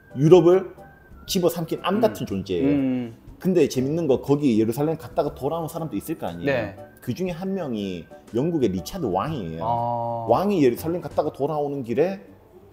유럽을 집어삼킨 암 같은 존재예요. 음, 근데 재밌는 거 거기 예루살렘 갔다가 돌아온 사람도 있을 거 아니에요. 네. 그 중에 한 명이 영국의 리차드 왕이에요. 아, 왕이 예루살렘 갔다가 돌아오는 길에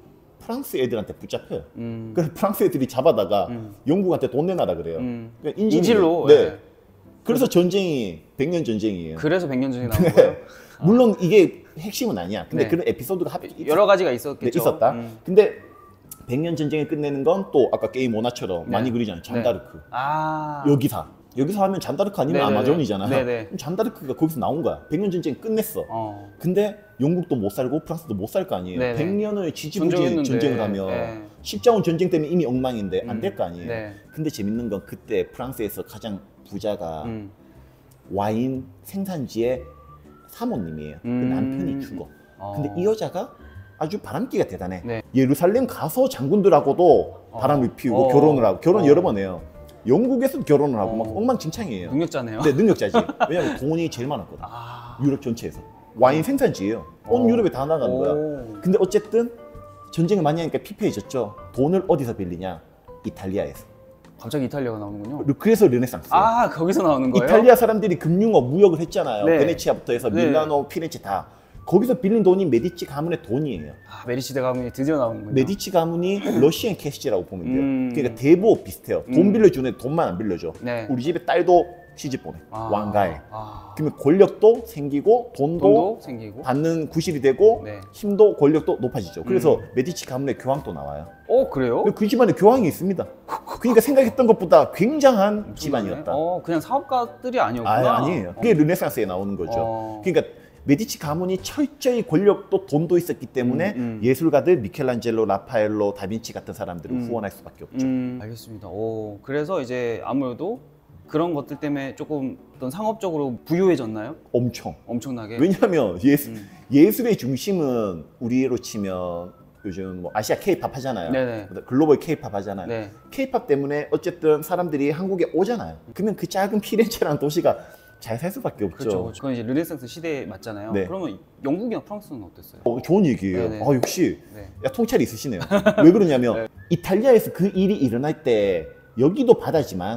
프랑스 애들한테 붙잡혀요. 음, 그래서 프랑스 애들이 잡아다가 음. 영국한테 돈 내놔라 그래요. 음. 그러니까 인질로. 네. 예. 그래서 전쟁이 백 년 전쟁이에요. 그래서 백 년 전이 나온 거예요. 물론 이게 핵심은 아니야. 근데 네. 그런 에피소드가 하필 있- 여러 가지가 네, 있었겠죠. 있었다. 음. 근데 백 년 전쟁을 끝내는 건 또 아까 게임 오나처럼 네. 많이 그리잖아요. 잔다르크. 아, 여기사. 여기서 하면 잔다르크 아니면 네네네. 아마존이잖아요. 네네. 그럼 잔다르크가 거기서 나온 거야. 백 년 전쟁 끝냈어. 어. 근데 영국도 못 살고 프랑스도 못 살 거 아니에요. 네네. 백 년을 지지부진 전쟁했는데. 전쟁을 하면 네. 십자군 전쟁 때문에 이미 엉망인데 안 음. 될 거 아니에요. 네. 근데 재밌는 건 그때 프랑스에서 가장 부자가 음. 와인 생산지의 사모님이에요. 그 음. 남편이 죽어. 어. 근데 이 여자가 아주 바람기가 대단해. 네. 예루살렘 가서 장군들하고도 바람을 피우고 어. 결혼을 하고 결혼 어. 여러 번 해요. 영국에서도 결혼을 하고 어. 막 엉망진창이에요. 능력자네요. 근데 능력자지. 왜냐면 돈이 제일 많았거든. 아. 유럽 전체에서. 와인 생산지예요. 온 어. 유럽에 다 나가는 거야. 오. 근데 어쨌든 전쟁을 많이 하니까 피폐해졌죠. 돈을 어디서 빌리냐? 이탈리아에서. 갑자기 이탈리아가 나오는군요. 그래서 르네상스. 아, 거기서 나오는 거예요? 이탈리아 사람들이 금융업, 무역을 했잖아요. 네. 베네치아부터 해서 네. 밀라노, 피렌체 다. 거기서 빌린 돈이 메디치 가문의 돈이에요. 아, 메디치 가문이 드디어 나오는군요. 메디치 가문이 러시안 캐시라고 보면 돼요. 음. 그러니까 대부업 비슷해요. 돈 음. 빌려주는 애 돈만 안 빌려줘. 네. 우리 집에 딸도 시집 보내. 아. 왕가에. 아. 그러면 권력도 생기고 돈도, 돈도 생기고. 받는 구실이 되고 네. 힘도 권력도 높아지죠. 그래서 음. 메디치 가문의 교황도 나와요. 어, 그래요? 근데 그 집안에 교황이 있습니다. 그러니까 생각했던 것보다 굉장한 집안이었다. 어, 그냥 사업가들이 아니었구나. 아, 아니에요. 그게 르네상스에 나오는 거죠. 어. 그러니까 메디치 가문이 철저히 권력도 돈도 있었기 때문에 음, 음. 예술가들 미켈란젤로, 라파엘로, 다빈치 같은 사람들을 음. 후원할 수밖에 없죠. 음, 알겠습니다. 오, 그래서 이제 아무래도 그런 것들 때문에 조금 어떤 상업적으로 부유해졌나요? 엄청. 엄청나게. 왜냐하면 예술, 음. 예술의 중심은 우리로 치면 요즘 뭐 아시아 케이팝 하잖아요. 네네. 글로벌 케이팝 하잖아요. 네. 케이팝 때문에 어쨌든 사람들이 한국에 오잖아요. 그러면 그 작은 피렌체라는 도시가 잘 살 수밖에 없죠. 그렇죠. 그렇죠. 그건 이제 르네상스 시대에 맞잖아요. 네. 그러면 영국이나 프랑스는 어땠어요? 어, 좋은 얘기예요. 네네. 아, 역시 네. 야, 통찰이 있으시네요. 왜 그러냐면 네. 이탈리아에서 그 일이 일어날 때 여기도 바다지만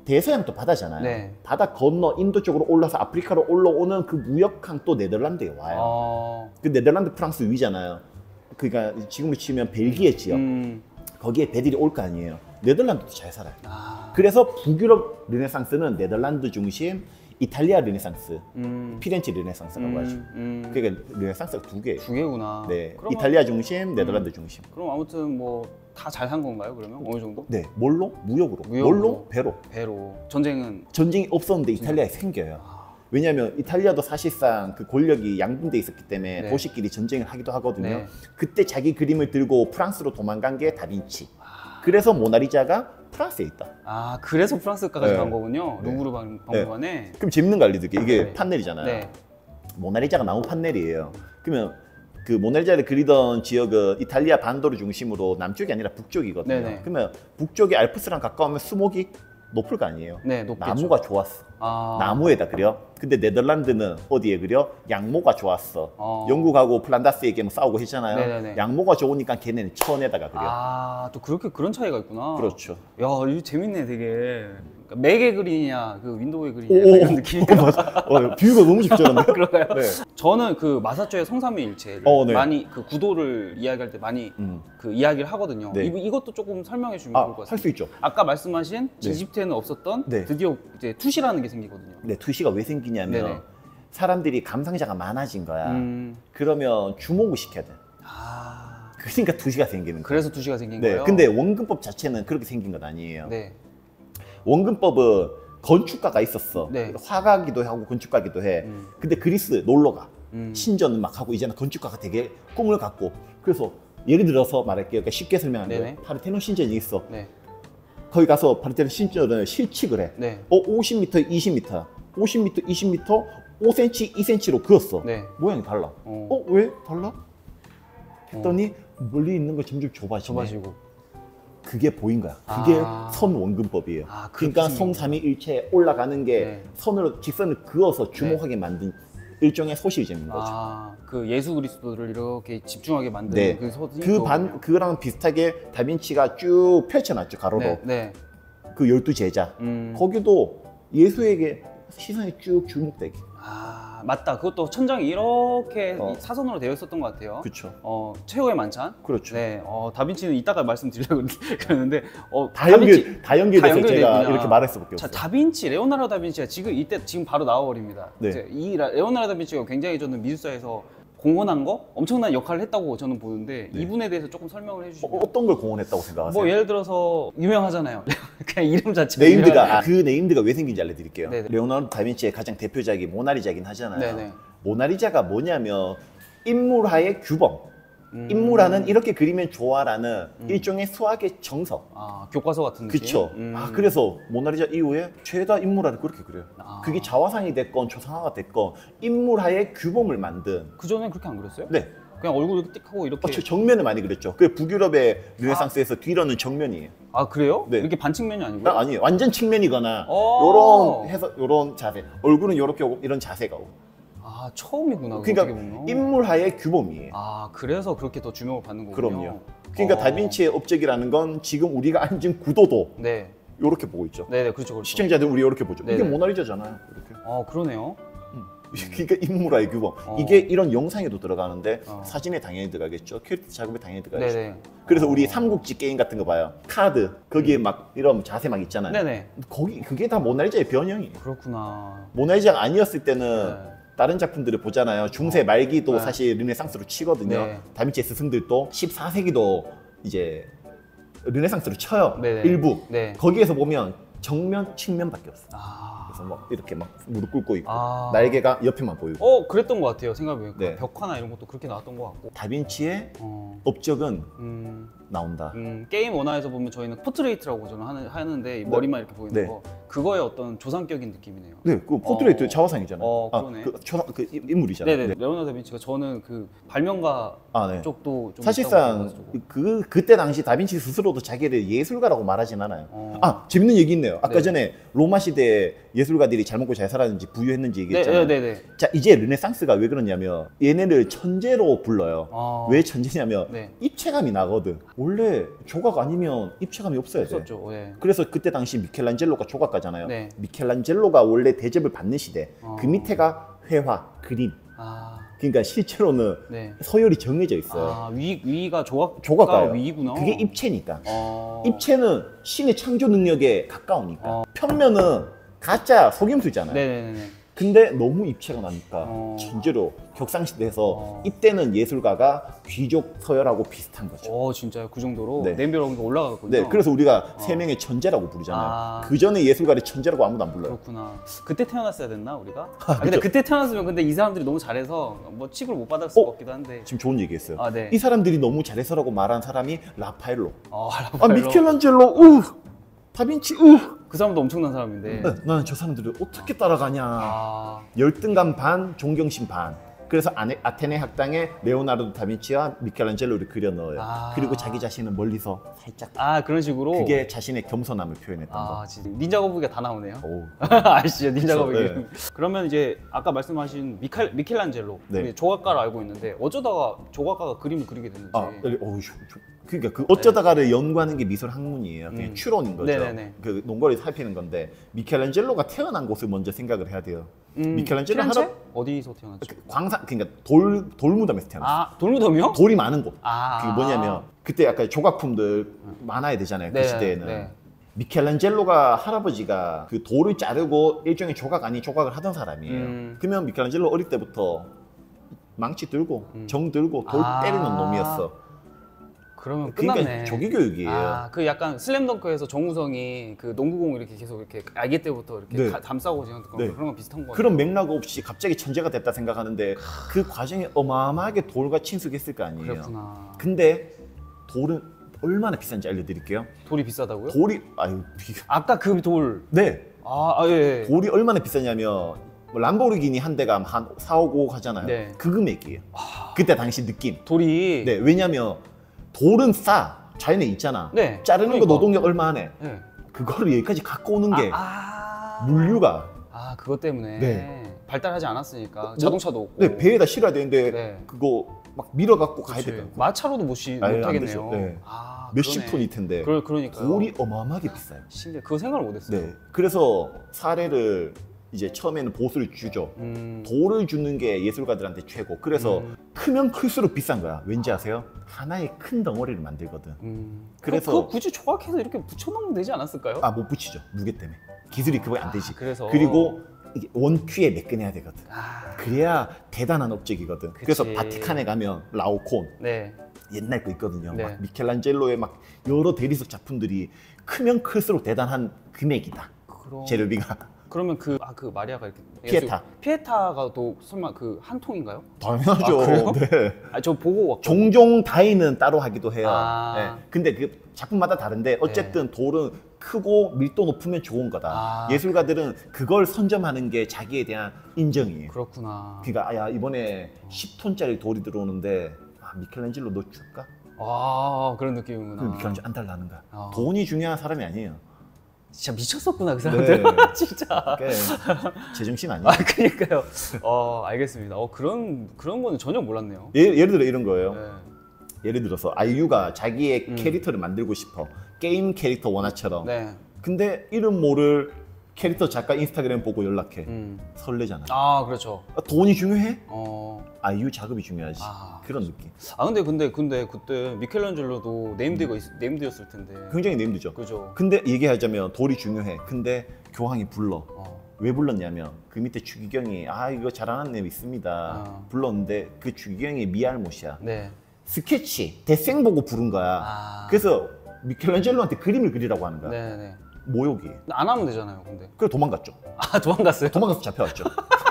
대서양도 바다잖아요. 네. 바다 건너 인도 쪽으로 올라서 아프리카로 올라오는 그 무역항 또 네덜란드에 와요. 어... 그 네덜란드 프랑스 위잖아요. 그러니까 지금으로 치면 벨기에 지역. 음... 거기에 배들이 올 거 아니에요. 네덜란드도 잘 살아요. 아... 그래서 북유럽 르네상스는 네덜란드 중심, 이탈리아 르네상스, 음... 피렌체 르네상스라고 음... 하죠. 음... 그러니까 르네상스가 두 개예요. 두 개구나. 네, 그러면... 이탈리아 중심, 네덜란드 중심. 그럼 아무튼 뭐 다 잘 산 건가요? 그러면 어느 정도? 네, 뭘로? 무역으로. 무역으로. 뭘로? 배로. 배로. 전쟁은 전쟁이 없었는데 이탈리아에 생겨요. 아... 왜냐하면 이탈리아도 사실상 그 권력이 양분돼 있었기 때문에 네. 도시끼리 전쟁을 하기도 하거든요. 네. 그때 자기 그림을 들고 프랑스로 도망간 게 다빈치. 아... 그래서 모나리자가 프랑스에 있다. 아 그래서 프랑스까지 네. 간 거군요. 네. 루브르 박- 박물관에. 그럼 재밌는 거 알려드릴게요. 이게 네. 판넬이잖아요. 네. 모나리자가 나온 판넬이에요. 그러면 그 모나리자를 그리던 지역은 이탈리아 반도를 중심으로 남쪽이 아니라 북쪽이거든요. 네네. 그러면 북쪽이 알프스랑 가까우면 수목이 높을 거 아니에요. 네, 높겠죠. 나무가 좋았어. 아... 나무에다 그려. 근데 네덜란드는 어디에 그려? 양모가 좋았어. 어... 영국하고 플란다스에게 뭐 싸우고 했잖아요. 네네네. 양모가 좋으니까 걔네는 천에다가 그려. 아, 또 그렇게 그런 차이가 있구나. 그렇죠. 야, 이거 재밌네, 되게. 그러니까 맥에 그리냐, 그 윈도우에 그리냐 오, 이런 느낌이. 어, 맞아. 어, 비유가 너무 적절한데? 그런가요? 네. 저는 그 마사조의 성삼위일체를 어, 네. 많이 그 구도를 이야기할 때 많이 음. 그 이야기를 하거든요. 네. 이, 이것도 조금 설명해 주면 아, 좋을 것 같아요. 할 수 있죠. 아까 말씀하신 네. 이집트에는 없었던 네. 드디어 이제 투시라는 게 생기거든요. 네, 투시가 왜 생기냐면 네네. 사람들이 감상자가 많아진 거야. 음. 그러면 주목을 시켜야 돼. 아, 그러니까 투시가 생기는 거야. 그래서 투시가 생긴 네, 거예요? 근데 원근법 자체는 그렇게 생긴 건 아니에요. 네. 원근법은 건축가가 있었어. 네. 화가기도 하고 건축가기도 해. 음. 근데 그리스 놀러 가. 음. 신전은 막 하고 이제는 건축가가 되게 꿈을 갖고. 그래서 예를 들어서 말할게요. 그러니까 쉽게 설명하면 네네. 파르테논 신전이 있어. 네. 거기 가서 파르테논 신전을 실측을 해. 네. 어, 오십 미터, 이십 미터, 오십 미터, 이십 미터, 오 센티미터, 이 센티미터로 그었어. 네. 모양이 달라. 어. 어, 왜 달라? 했더니 멀리 있는 거 점점 좁아지네. 좁아지고. 그게 보인 거야. 그게 아. 선 원근법이에요. 아, 그렇게 그러니까 생긴 성삼위일체에 올라가는 게 네. 선으로 직선을 그어서 주목하게 만든 일종의 소실점인 거죠. 아, 그 예수 그리스도를 이렇게 집중하게 만드는 네. 그 소설이 그 반 그거랑 비슷하게 다빈치가 쭉 펼쳐놨죠, 가로로. 네, 네. 그 열두 제자. 음. 거기도 예수에게 시선이 쭉 주목되게. 아, 맞다. 그것도 천장이 이렇게 어. 사선으로 되어 있었던 것 같아요. 그렇죠. 어, 최후의 만찬. 그렇죠. 네. 어, 다빈치는 이따가 말씀드리려고 그러는데 어, 다 연결 다빈치- 다 연결돼서 다 제가 연결됐구나. 이렇게 말할 수밖에 자, 없어요. 다빈치, 레오나르도 다빈치가 지금 이때 지금 바로 나와버립니다. 네. 이제 이 라- 레오나르도 다빈치가 굉장히 저는 미술사에서 공헌한 거 엄청난 역할을 했다고 저는 보는데 네. 이분에 대해서 조금 설명을 해주시면. 어, 어떤 걸 공헌했다고 생각하세요? 뭐 예를 들어서 유명하잖아요. 그냥 이름 자체가 네임드가 유명한- 아, 그 네임드가 왜 생긴지 알려드릴게요. 네네. 레오나르도 다빈치의 가장 대표작이 모나리자긴 하잖아요. 네네. 모나리자가 뭐냐면 인물화의 규범. 음. 인물화는 이렇게 그리면 좋아라는 일종의 수학의 정석. 아, 교과서 같은 느낌. 그쵸. 음. 아, 그래서 모나리자 이후에 죄다 인물화를 그렇게 그려요. 아. 그게 자화상이 됐건 초상화가 됐건 인물화의 규범을 만든. 그 전에 그렇게 안 그랬어요? 네. 그냥 얼굴 이렇게 띡 하고 이렇게. 어, 저 정면을 많이 그렸죠. 그 북유럽의 르네상스에서 뒤로는 정면이에요. 아 그래요? 네. 이렇게 반측면이 아니고요? 아, 아니에요. 완전 측면이거나 오. 요런 해서 요런 자세. 얼굴은 요렇게 오고 이런 자세가 오고. 아 처음이구나. 그거 어떻게 그러니까 보면. 인물화의 규범이에요. 아 그래서 그렇게 더 주목을 받는 거군요. 그럼요. 그러니까 어. 다빈치의 업적이라는 건 지금 우리가 앉은 구도도 네, 요렇게 보고 있죠. 네네 그렇죠 그렇죠. 시청자들 우리 요렇게 보죠. 이게 네네. 모나리자잖아요. 이렇게. 어 그러네요. 그러니까 인물화의 규범. 어. 이게 이런 영상에도 들어가는데 어. 사진에 당연히 들어가겠죠. 캐릭터 작업에 당연히 들어가겠죠. 네네. 그래서 우리 어. 삼국지 게임 같은 거 봐요. 카드 거기에 막 이런 자세 막 있잖아요. 네네. 거기 그게 다 모나리자의 변형이에요. 그렇구나. 모나리자가 아니었을 때는 네. 다른 작품들을 보잖아요. 중세 말기도 네. 사실 르네상스로 치거든요. 네. 다빈치의 스승들도 십사 세기도 이제 르네상스로 쳐요. 네네. 일부. 네. 거기에서 보면 정면, 측면밖에 없어요. 아. 그래서 막 이렇게 막 무릎 꿇고 있고 아. 날개가 옆에만 보이고. 어 그랬던 것 같아요. 생각해보니까 네. 벽화나 이런 것도 그렇게 나왔던 것 같고. 다빈치의 어. 업적은 음. 나온다. 음, 게임 원화에서 보면 저희는 포트레이트라고 저는 하는, 하는데 이 머리만 이렇게 보이는 네. 거 그거의 어떤 조상격인 느낌이네요. 네, 그 포트레이트 어. 자화상이잖아요. 어, 아, 그러네. 그, 초상, 그 인물이잖아요. 네네. 네. 레오나르도 다빈치가 저는 그 발명가 아, 네. 쪽도 좀 사실상 있다고 그 그때 당시 다빈치 스스로도 자기를 예술가라고 말하진 않아요. 어. 아 재밌는 얘기 있네요. 아까 네. 전에 로마 시대에 예, 예술가들이 잘 먹고 잘 살았는지 부유했는지 네, 얘기했잖아요. 네, 네, 네. 자, 이제 르네상스가 왜 그러냐면 얘네를 천재로 불러요. 어. 왜 천재냐면 네. 입체감이 나거든. 원래 조각 아니면 입체감이 없어야 돼. 없었죠. 네. 그래서 그때 당시 미켈란젤로가 조각가잖아요. 네. 미켈란젤로가 원래 대접을 받는 시대. 어. 그 밑에가 회화, 그림. 아, 그러니까 실제로는 네. 서열이 정해져 있어요. 아, 위 위가 조각 조각가요. 위구나. 그게 입체니까. 어. 입체는 신의 창조 능력에 가까우니까. 어. 평면은 가짜 속임수잖아요. 네네네. 근데 너무 입체가 나니까 어. 천재로 격상시대에서 어. 이때는 예술가가 귀족 서열하고 비슷한 거죠. 어, 진짜요? 그 정도로 네. 냄비로 올라가거든요. 네, 그래서 우리가 어. 세 명의 천재라고 부르잖아요. 아. 그 전에 예술가를 천재라고 아무도 안 불러요. 그렇구나. 그때 태어났어야 됐나 우리가? 아, 근데 그쵸. 그때 태어났으면 근데 이 사람들이 너무 잘해서 뭐 칩을 못 받았을 어? 것 같기도 한데. 지금 좋은 얘기했어요. 아, 네. 이 사람들이 너무 잘해서라고 말한 사람이 라파엘로. 어, 아, 미켈란젤로, 우! 다빈치, 우! 그 사람도 엄청난 사람인데. 네, 나는 저 사람들을 어떻게 따라가냐. 아, 열등감 반, 존경심 반. 그래서 아네, 아테네 학당에 레오나르도 다빈치와 미켈란젤로를 그려 넣어요. 아. 그리고 자기 자신은 멀리서 살짝. 아 그런 식으로. 그게 자신의 겸손함을 표현했던 아, 거. 진짜 닌자 거북이가 다 나오네요. 오. 아시죠, 닌자 그쵸, 거북이. 네. 그러면 이제 아까 말씀하신 미켈 미켈란젤로 네. 우리 조각가를 알고 있는데 어쩌다가 조각가가 그림을 그리게 됐는지. 아, 어우, 그러니까 그 어쩌다가를 연구하는 게 미술 학문이에요. 그냥 음. 추론인 거죠. 네네네. 그 논거리 살피는 건데 미켈란젤로가 태어난 곳을 먼저 생각을 해야 돼요. 음, 미켈란젤로 피렌체? 하나 어디서 태어났죠? 광산 그러니까 돌 돌무덤에서 태어났어요. 아, 돌무덤이요? 돌이 많은 곳. 아, 그게 뭐냐면 그때 약간 조각품들 많아야 되잖아요. 그 네, 시대에는. 네. 미켈란젤로가 할아버지가 그 돌을 자르고 일종의 조각 아닌 조각을 하던 사람이에요. 음. 그러면 미켈란젤로 어릴 때부터 망치 들고 음. 정 들고 돌 아. 때리는 놈이었어. 그러면 끝났네. 그러니까 조기 교육이에요. 아, 그 약간 슬램덩크에서 정우성이 그 농구공 이렇게 계속 이렇게 아기 때부터 이렇게 네. 가- 감싸고 지금 그런, 네. 그런 거 비슷한 거. 그런 맥락 없이 갑자기 천재가 됐다 생각하는데 그 과정에 어마어마하게 돌과 친숙했을 거 아니에요. 그렇구나. 근데 돌은 얼마나 비싼지 알려드릴게요. 돌이 비싸다고요? 돌이 아유 비... 아까 그 돌. 네 아, 아 예. 예. 돌이 얼마나 비싸냐면 뭐 람보르기니 한 대가 한 사오고 하잖아요. 네. 그 금액이에요. 그때 당시 느낌. 돌이. 네 왜냐면 돌은 싸. 자연에 있잖아. 네. 자르는 그러니까. 거 노동력 얼마 안 해. 네. 그거를 여기까지 갖고 오는 게 아, 아. 물류가 아, 그것 때문에. 네. 발달하지 않았으니까 자동차도 없고. 네 배에다 실어야 되는데 네. 그거 막 밀어갖고 가야 그치. 되거든. 마차로도 못, 시, 못 아예 안 하겠네요. 되죠. 네. 아, 몇십 그러네. 톤일 텐데 그러, 그러니까요. 돌이 어마어마하게 비싸요. 신기해. 그거 생각을 못했어요. 네. 그래서 사례를 이제 처음에는 보수를 주죠. 음. 돌을 주는 게 예술가들한테 최고. 그래서 음. 크면 클수록 비싼 거야. 왠지 아세요? 하나의 큰 덩어리를 만들거든. 음. 그래서- 그거 굳이 조각해서 이렇게 붙여놓으면 되지 않았을까요? 아 못 붙이죠. 무게 때문에. 기술이 그거에 안 되지. 아, 그래서. 그리고 이게 원큐에 매끈해야 되거든. 아, 그래야 대단한 업적이거든. 그치. 그래서 바티칸에 가면 라오콘 네. 옛날 거 있거든요. 네. 막 미켈란젤로의 막 여러 대리석 작품들이 크면 클수록 대단한 금액이다. 그럼 재료비가. 그러면 그 아 그 마리아가 이렇게 피에타. 피에타가 또 설마 그 한 통인가요? 당연하죠. 아, 그래요? 네. 아 저 보고 왔고. 종종 다이는 따로 하기도 해요. 아. 네. 근데 그 작품마다 다른데 어쨌든 돌은 크고 밀도 높으면 좋은 거다. 아. 예술가들은 그걸 선점하는 게 자기에 대한 인정이에요. 그렇구나. 그러니까 아, 야 이번에 십 톤짜리 돌이 들어오는데 아, 미켈란젤로 너 줄까? 아 그런 느낌이구나. 그럼 미켈란젤로 안 달라는가? 아. 돈이 중요한 사람이 아니에요. 진짜 미쳤었구나 그 사람들. 네. 진짜. 그러니까 제정신 아니에요. 아 그러니까요. 어 알겠습니다. 어 그런 그런 거는 전혀 몰랐네요. 예, 예를 들어 이런 거예요. 네. 예를 들어서 아이유가 자기의 음. 캐릭터를 만들고 싶어. 게임 캐릭터 원화처럼. 네. 근데 이름 모를 캐릭터 작가 인스타그램 보고 연락해. 음. 설레잖아. 아 그렇죠. 아, 돈이 중요해? 어. 아이유 작업이 중요하지. 아. 그런 느낌. 아 근데 근데 근데 그때 미켈란젤로도 네임드가 있, 네임드였을 텐데. 굉장히 네임드죠. 그죠. 근데 얘기하자면 돌이 중요해. 근데 교황이 불러. 어. 왜 불렀냐면 그 밑에 추기경이 아 이거 잘하는 애 있습니다. 아. 불렀는데 그 추기경이 미알못이야. 네. 스케치, 대생 보고 부른 거야. 아. 그래서 미켈란젤로한테 그림을 그리라고 하는 거야. 네네. 모욕이. 안 하면 되잖아요, 근데. 그래서 도망갔죠. 아 도망갔어요? 도망가서 잡혀왔죠.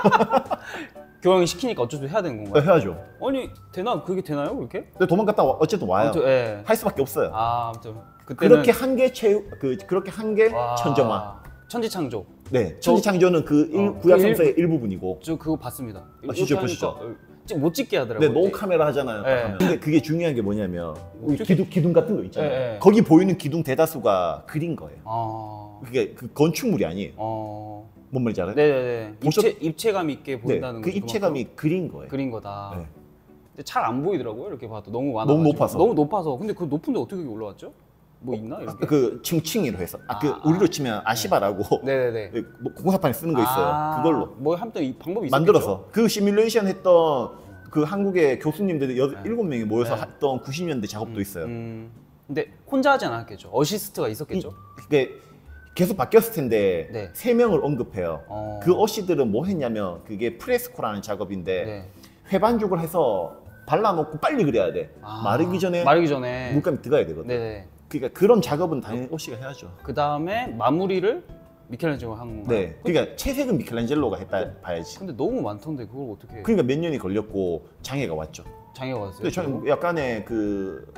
교황이 시키니까 어쩔 수 해야 되는 네, 건가요? 해야죠. 아니 되나 그게 되나요, 그렇게? 근데 도망갔다 와- 어쨌든 와요. 아무튼 예. 할 수밖에 없어요. 아 아무튼 그때는 그렇게 한계 채우 그 그렇게 한계 와, 천점화. 천지창조. 네, 천지창조는 그 일, 어, 구약 그 일- 성서의 일부분이고. 저 그거 봤습니다. 아, 진짜 이렇게 보시죠. 하니까, 어, 찍- 못 찍게 하더라고요. 네, 노 카메라 하잖아요. 딱 네. 하면. 근데 그게 중요한 게 뭐냐면 우리 어떻게- 기둥 기둥 같은 거 있잖아요. 네, 네. 거기 보이는 기둥 대다수가 그린 거예요. 아. 그게 그 건축물이 아니에요. 어. 뭔 말인지 알아요? 네네네. 보셨- 입체 입체감 있게 네, 보인다는 그 거죠. 입체감이 그린 거예요. 그린 거다. 네. 근데 잘 안 보이더라고요. 이렇게 봐도 너무 많아. 너무 높아서. 너무 높아서. 근데 그 높은데 어떻게 올라왔죠? 뭐 있나 이렇게? 그 층층이로 해서 아, 그 아, 우리로 치면 아시바라고 네네네. 뭐 공사판에 쓰는 거 있어요. 아, 그걸로 뭐 아무튼 이 방법이 있었겠죠? 만들어서 그 시뮬레이션 했던 그 한국의 교수님들 여, 네. 일곱 명이 모여서 네. 했던 구십 년대 작업도 있어요. 음, 근데 혼자 하지 않았겠죠? 어시스트가 있었겠죠? 그게 계속 바뀌었을 텐데 네. 세 명을 언급해요. 어. 그 어시들은 뭐 했냐면 그게 프레스코라는 작업인데 네. 회반죽을 해서 발라놓고 빨리 그려야 돼. 아, 마르기 전에 마르기 전에. 물감이 들어가야 되거든. 네네. 그러니까 그런 작업은 당연히 어시가 해야죠. 그 다음에 마무리를 미켈란젤로가 한 건가요? 네. 그러니까 채색은 미켈란젤로가 했다 봐야지. 근데 너무 많던데 그걸 어떻게 그러니까 몇 년이 걸렸고 장애가 왔죠. 장애가 왔어요? 근데 저 약간의 그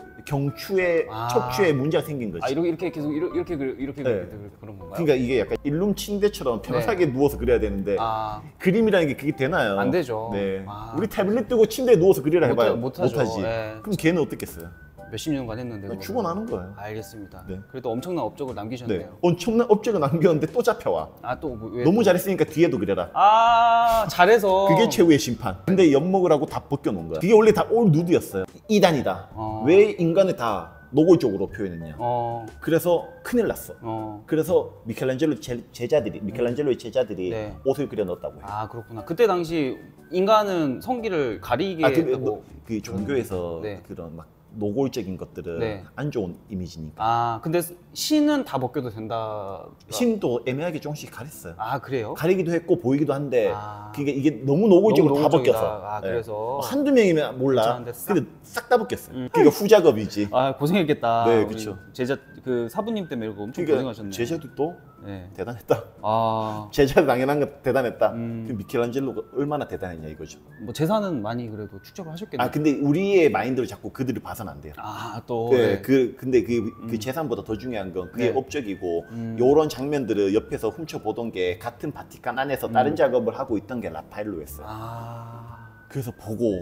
경추에 아. 척추에 문제가 생긴 거지. 아 이렇게 이렇게 계속 이렇게 이렇게 그려- 이렇게 네. 그렇게 그런 건가요? 그러니까 이게 약간 일룸 침대처럼 편하게 누워서 그려야 되는데 아 그림이라는 게 그게 되나요? 안 되죠. 네. 아. 우리 태블릿 뜨고 침대에 누워서 그리라 못 해봐요. 하- 못하죠. 못하지. 네. 그럼 걔는 어떻겠어요? 몇십 년간 했는데 그거는. 죽어나는 거예요. 알겠습니다. 네. 그래도 엄청난 업적을 남기셨네요. 네. 엄청난 업적을 남겼는데 또 잡혀와. 아또 뭐, 왜 너무 또? 잘했으니까 뒤에도 그려라. 아 잘해서 그게 최후의 심판. 근데 엿먹을 하고 다 벗겨놓은 거야. 그게 원래 다 올 누드였어요. 이단이다. 어. 왜 인간을 다 노골적으로 표현했냐. 어, 그래서 큰일 났어. 어. 그래서 미켈란젤로 제, 제자들이 미켈란젤로의 제자들이 네. 옷을 그려 넣었다고 해요. 아 그렇구나. 그때 당시 인간은 성기를 가리게 아, 그, 하고 뭐, 그 종교에서 네. 그런 막 노골적인 것들은 네. 안 좋은 이미지니까. 아 근데 신은 다 벗겨도 된다. 신도 애매하게 조금씩 가렸어요. 아 그래요? 가리기도 했고 보이기도 한데 아. 그게 이게 너무 노골적으로 너무 다 노골적이다. 벗겨서. 아, 네. 그래서? 뭐 한두 명이면 몰라. 괜찮은데 싹- 근데 싹 다 벗겼어요. 그러니까 후작업이지. 아 고생했겠다. 네, 우리 그쵸. 제자 그 사부님 때문에 이거 엄청 그러니까 고생하셨네. 제자들도 네. 대단했다. 아. 제자 당연한 거 대단했다. 음. 그 미켈란젤로가 얼마나 대단했냐 이거죠. 뭐 재산은 많이 그래도 축적을 하셨겠네요. 아 근데 우리의 마인드를 자꾸 그들을 봐서는 안 돼요. 아, 또. 네, 네. 그 근데 그, 그 재산보다 더 중요한 건 그게 네. 업적이고 음. 요런 장면들을 옆에서 훔쳐 보던 게 같은 바티칸 안에서 다른 작업을 하고 있던 게 라파엘로였어요. 음. 아. 그래서 보고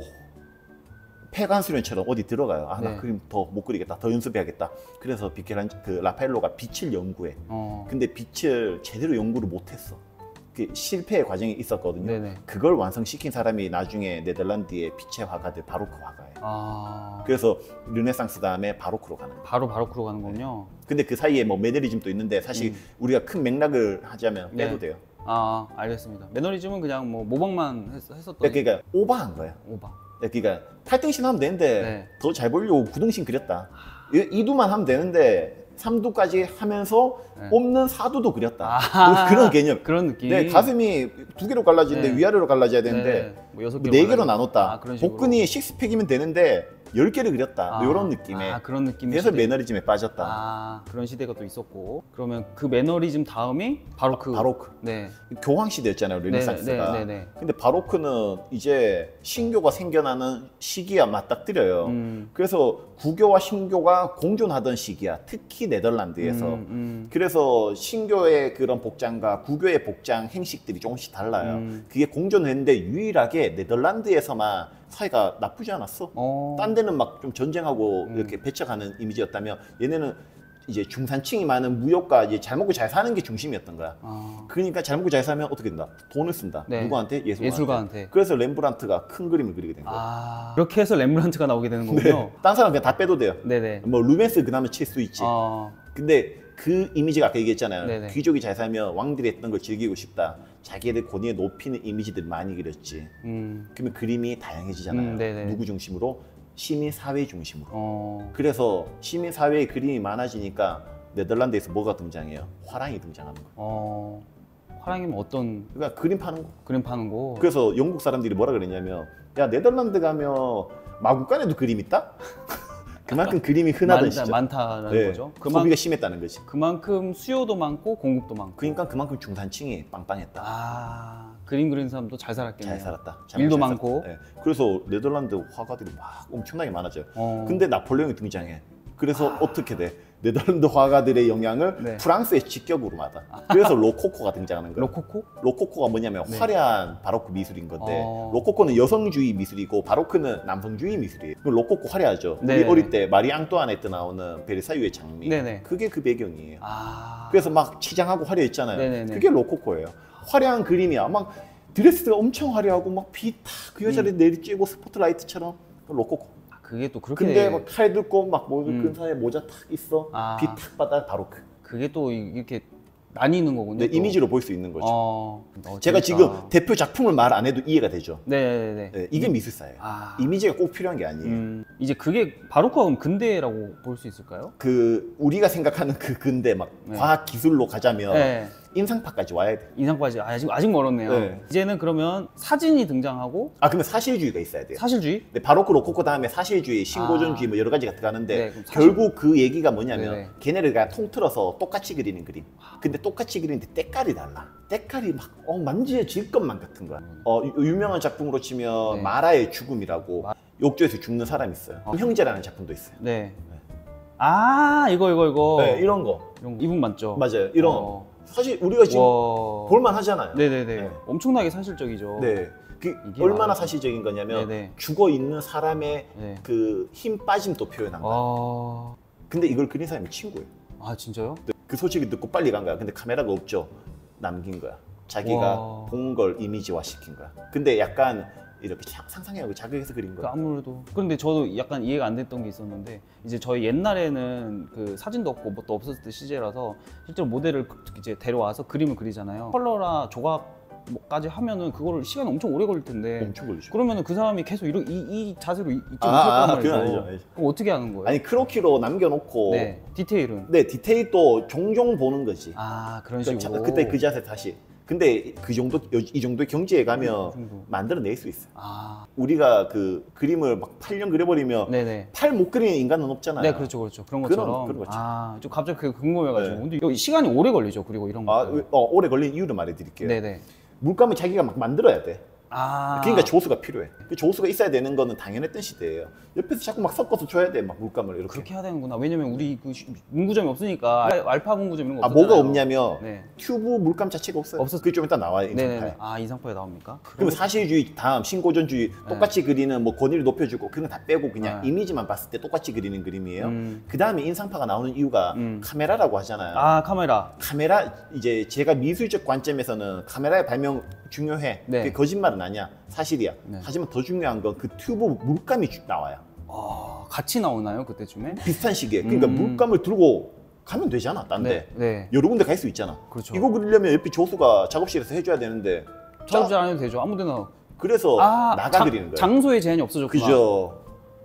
폐관 수련처럼 어디 들어가요. 아 나 네. 그림 더 못 그리겠다, 더 연습해야겠다. 그래서 비켈란 그 라파엘로가 빛을 연구해. 어. 근데 빛을 제대로 연구를 못했어. 그 실패의 과정이 있었거든요. 네네. 그걸 완성시킨 사람이 나중에 네덜란드의 빛의 화가들 바로크 화가예요. 아. 그래서 르네상스 다음에 바로크로 가는 거예요. 바로 바로크로 가는 거군요. 근데 그 사이에 뭐 매너리즘도 있는데 사실 우리가 큰 맥락을 하자면 네. 빼도 돼요. 아, 알겠습니다. 매너리즘은 그냥 뭐 모방만 했, 했었던 그러니까 오버한 거예요. 오바. 그러니까 팔등신 하면 되는데 네. 더 잘 보려고 구등신 그렸다. 이 두만 하면 되는데 삼두까지 하면서 네. 없는 사두도 그렸다. 아, 그런 개념. 그런 느낌. 네, 가슴이 두 개로 갈라지는데 네. 위아래로 갈라져야 되는데 네, 뭐 여섯 네 개로 개로 갈라지고. 나눴다. 아, 그런 식으로. 복근이 식스팩이면 되는데 열 개를 그렸다. 아, 이런 느낌의. 아, 그런 느낌의 그래서 시대. 매너리즘에 빠졌다. 아, 그런 시대가 또 있었고. 그러면 그 매너리즘 다음이 바로크. 바로크. 네. 교황 시대였잖아요, 르네상스가. 네, 네, 네, 네. 근데 바로크는 이제 신교가 생겨나는 시기야 맞닥뜨려요. 음. 그래서 구교와 신교가 공존하던 시기야. 특히 네덜란드에서. 음, 음. 그래서 신교의 그런 복장과 구교의 복장 행식들이 조금씩 달라요. 음. 그게 공존했는데 유일하게 네덜란드에서만 사이가 나쁘지 않았어. 어. 딴 데는 막 좀 전쟁하고 음. 이렇게 배척하는 이미지였다면 얘네는 이제 중산층이 많은 무역과 이제 잘 먹고 잘 사는 게 중심이었던 거야. 아. 그러니까 잘 먹고 잘 살면 어떻게 된다? 돈을 쓴다. 네. 누구한테? 예술가한테. 예술가한테. 그래서 렘브란트가 큰 그림을 그리게 된 거예요. 아. 그렇게 해서 렘브란트가 나오게 되는 거군요. 네. 딴 사람 그냥 다 빼도 돼요. 네, 네. 뭐 루벤스 그나마 칠 수 있지. 어. 근데 그 이미지가 아까 얘기했잖아요. 네네. 귀족이 잘 살면 왕들이 했던 걸 즐기고 싶다. 자기들 권위에 높이는 이미지들 많이 그렸지. 음. 그러면 그림이 다양해지잖아요. 음, 네네. 누구 중심으로? 시민 사회 중심으로. 어. 그래서 시민 사회의 그림이 많아지니까 네덜란드에서 뭐가 등장해요? 화랑이 등장하는 거예요. 어. 화랑이면 어떤 그러니까 그림 파는 거. 그림 파는 거? 그래서 영국 사람들이 뭐라 그랬냐면 야 네덜란드 가면 마구간에도 그림 있다? 그만큼 그림이 흔하던 많다, 시절. 많다라는 네, 거죠. 그만, 소비가 심했다는 거지. 그만큼 수요도 많고 공급도 많고. 그러니까 그만큼 중산층이 빵빵했다. 아, 그림 그리는 사람도 잘 살았겠네요. 잘 살았다. 잘 일도 잘 많고. 살았다. 네. 그래서 네덜란드 화가들이 막 엄청나게 많아져요. 어. 근데 나폴레옹이 등장해. 그래서 어떻게 돼? 네덜란드 화가들의 영향을 네. 프랑스의 직격으로 받아. 그래서 로코코가 등장하는 거야. 로코코? 로코코가 뭐냐면 네. 화려한 바로크 미술인 건데 어. 로코코는 여성주의 미술이고 바로크는 남성주의 미술이에요. 그럼 로코코 화려하죠. 네. 우리 어릴 때 마리 앙뚜아네트 나오는 베르사유의 장미. 네네. 그게 그 배경이에요. 아. 그래서 막 치장하고 화려했잖아요. 네네네. 그게 로코코예요. 화려한 그림이야. 막 드레스가 엄청 화려하고 막 빛 탁 그 여자를 음. 내리쬐고 스포트라이트처럼 로코코. 그게 또 그렇게 근데 막 칼 들고 막 모자 음. 근사에 모자 탁 있어. 아. 빛 탁 받아 바로크. 그게 또 이렇게 나뉘는 거군요. 네, 또. 이미지로 볼 수 있는 거죠. 어, 어, 제가 재밌다. 지금 대표 작품을 말 안 해도 이해가 되죠. 네네네. 네, 이게 미술사예요. 아. 이미지가 꼭 필요한 게 아니에요. 음, 이제 그게 바로크가 그럼 근대라고 볼 수 있을까요? 그 우리가 생각하는 그 근대 막 네. 과학 기술로 가자면 네. 인상파까지 와야 돼. 인상까지 아직 아직 멀었네요. 네. 이제는 그러면 사진이 등장하고 아 근데 사실주의가 있어야 돼요. 사실주의? 네, 바로크 로코코 다음에 사실주의, 신고전주의 아. 뭐 여러 가지가 들어가는데 네, 그럼 사실- 결국 그 얘기가 뭐냐면 네네. 걔네를 다 통틀어서 똑같이 그리는 그림. 근데 똑같이 그리는데 때깔이 달라. 때깔이 막 어, 만지질 것만 같은 거야. 어, 유- 유명한 작품으로 치면 네. 마라의 죽음이라고 마- 욕조에서 죽는 사람이 있어요. 아. 형제라는 작품도 있어요. 네. 아 이거 이거 이거. 네, 이런 거 이런 거. 이분 맞죠? 맞아요. 이런 어. 사실 우리가 지금 와. 볼만 하잖아요. 네네네. 네. 엄청나게 사실적이죠. 네. 그 이게 얼마나 맞아요. 사실적인 거냐면 네네. 죽어 있는 사람의 네. 그 힘 빠짐도 표현한 거야. 아. 근데 이걸 그린 사람이 친구예요. 아 진짜요? 그 소식을 듣고 빨리 간 거야. 근데 카메라가 없죠. 남긴 거야. 자기가 와. 본 걸 이미지화 시킨 거야. 근데 약간 이렇게 자- 상상하고 자극해서 그린 그 거야. 아무래도 그런데 저도 약간 이해가 안 됐던 게 있었는데 이제 저희 옛날에는 그 사진도 없고 뭣도 없었을 때 시제라서 실제로 모델을 이제 데려와서 그림을 그리잖아요. 컬러나 조각까지 하면은 그거를 시간이 엄청 오래 걸릴 텐데 엄청 걸리죠. 그러면은 그 사람이 계속 이러, 이, 이 자세로 이- 있지 아, 못할 아, 거란 그건 말이죠. 아니죠, 아니죠. 그럼 어떻게 하는 거예요? 아니 크로키로 남겨놓고 네, 디테일은 네 디테일도 종종 보는 거지. 아 그런 그 식으로. 자- 그때 그 자세 다시. 근데 그 정도 이 정도의 경지에 가면 그 정도. 만들어낼 수 있어. 요 아, 우리가 그 그림을 막 팔 년 그려버리면 네네. 팔 못 그리는 인간은 없잖아요. 네, 그렇죠, 그렇죠. 그런 그런- 것처럼. 그런 거죠. 아, 좀 갑자기 그게 궁금해가지고. 네. 근데 이거 시간이 오래 걸리죠. 그리고 이런 거. 아, 왜- 어, 오래 걸린 이유를 말해드릴게요. 네네. 물감을 자기가 막 만들어야 돼. 아. 그러니까 조수가 필요해. 그 조수가 있어야 되는 거는 당연했던 시대예요. 옆에서 자꾸 막 섞어서 줘야 돼, 막 물감을 이렇게. 그렇게 해야 되는구나. 왜냐면 우리 그 시- 문구점이 없으니까 알- 알파 문구점 이런 거 아 없었잖아요. 뭐가 없냐면 네. 튜브 물감 자체가 없어요. 없었- 그게 좀 이따 나와요. 네네네. 인상파에. 아 이상파에 나옵니까? 그러면 사실주의 다음 신고전주의 똑같이 그리는 뭐 권위를 높여주고 그런 거 다 빼고 그냥 네. 이미지만 봤을 때 똑같이 그리는 그림이에요. 음. 그 다음에 인상파가 나오는 이유가 음. 카메라라고 하잖아요. 아 카메라. 카메라 이제 제가 미술적 관점에서는 카메라의 발명 중요해. 네. 그게 거짓말은 아니야. 사실이야. 네. 하지만 더 중요한 건 그 튜브 물감이 주- 나와요. 아 같이 나오나요 그때쯤에? 비슷한 시기에. 그러니까 음. 물감을 들고 가면 되잖아. 딴데. 네. 네. 여러 군데 갈 수 있잖아. 그렇죠. 이거 그리려면 옆에 조수가 작업실에서 해줘야 되는데 작업실 안 해도 되죠. 아무데나. 그래서 아 나가 장- 그리는 거예요. 장소에 제한이 없어졌구나. 그죠.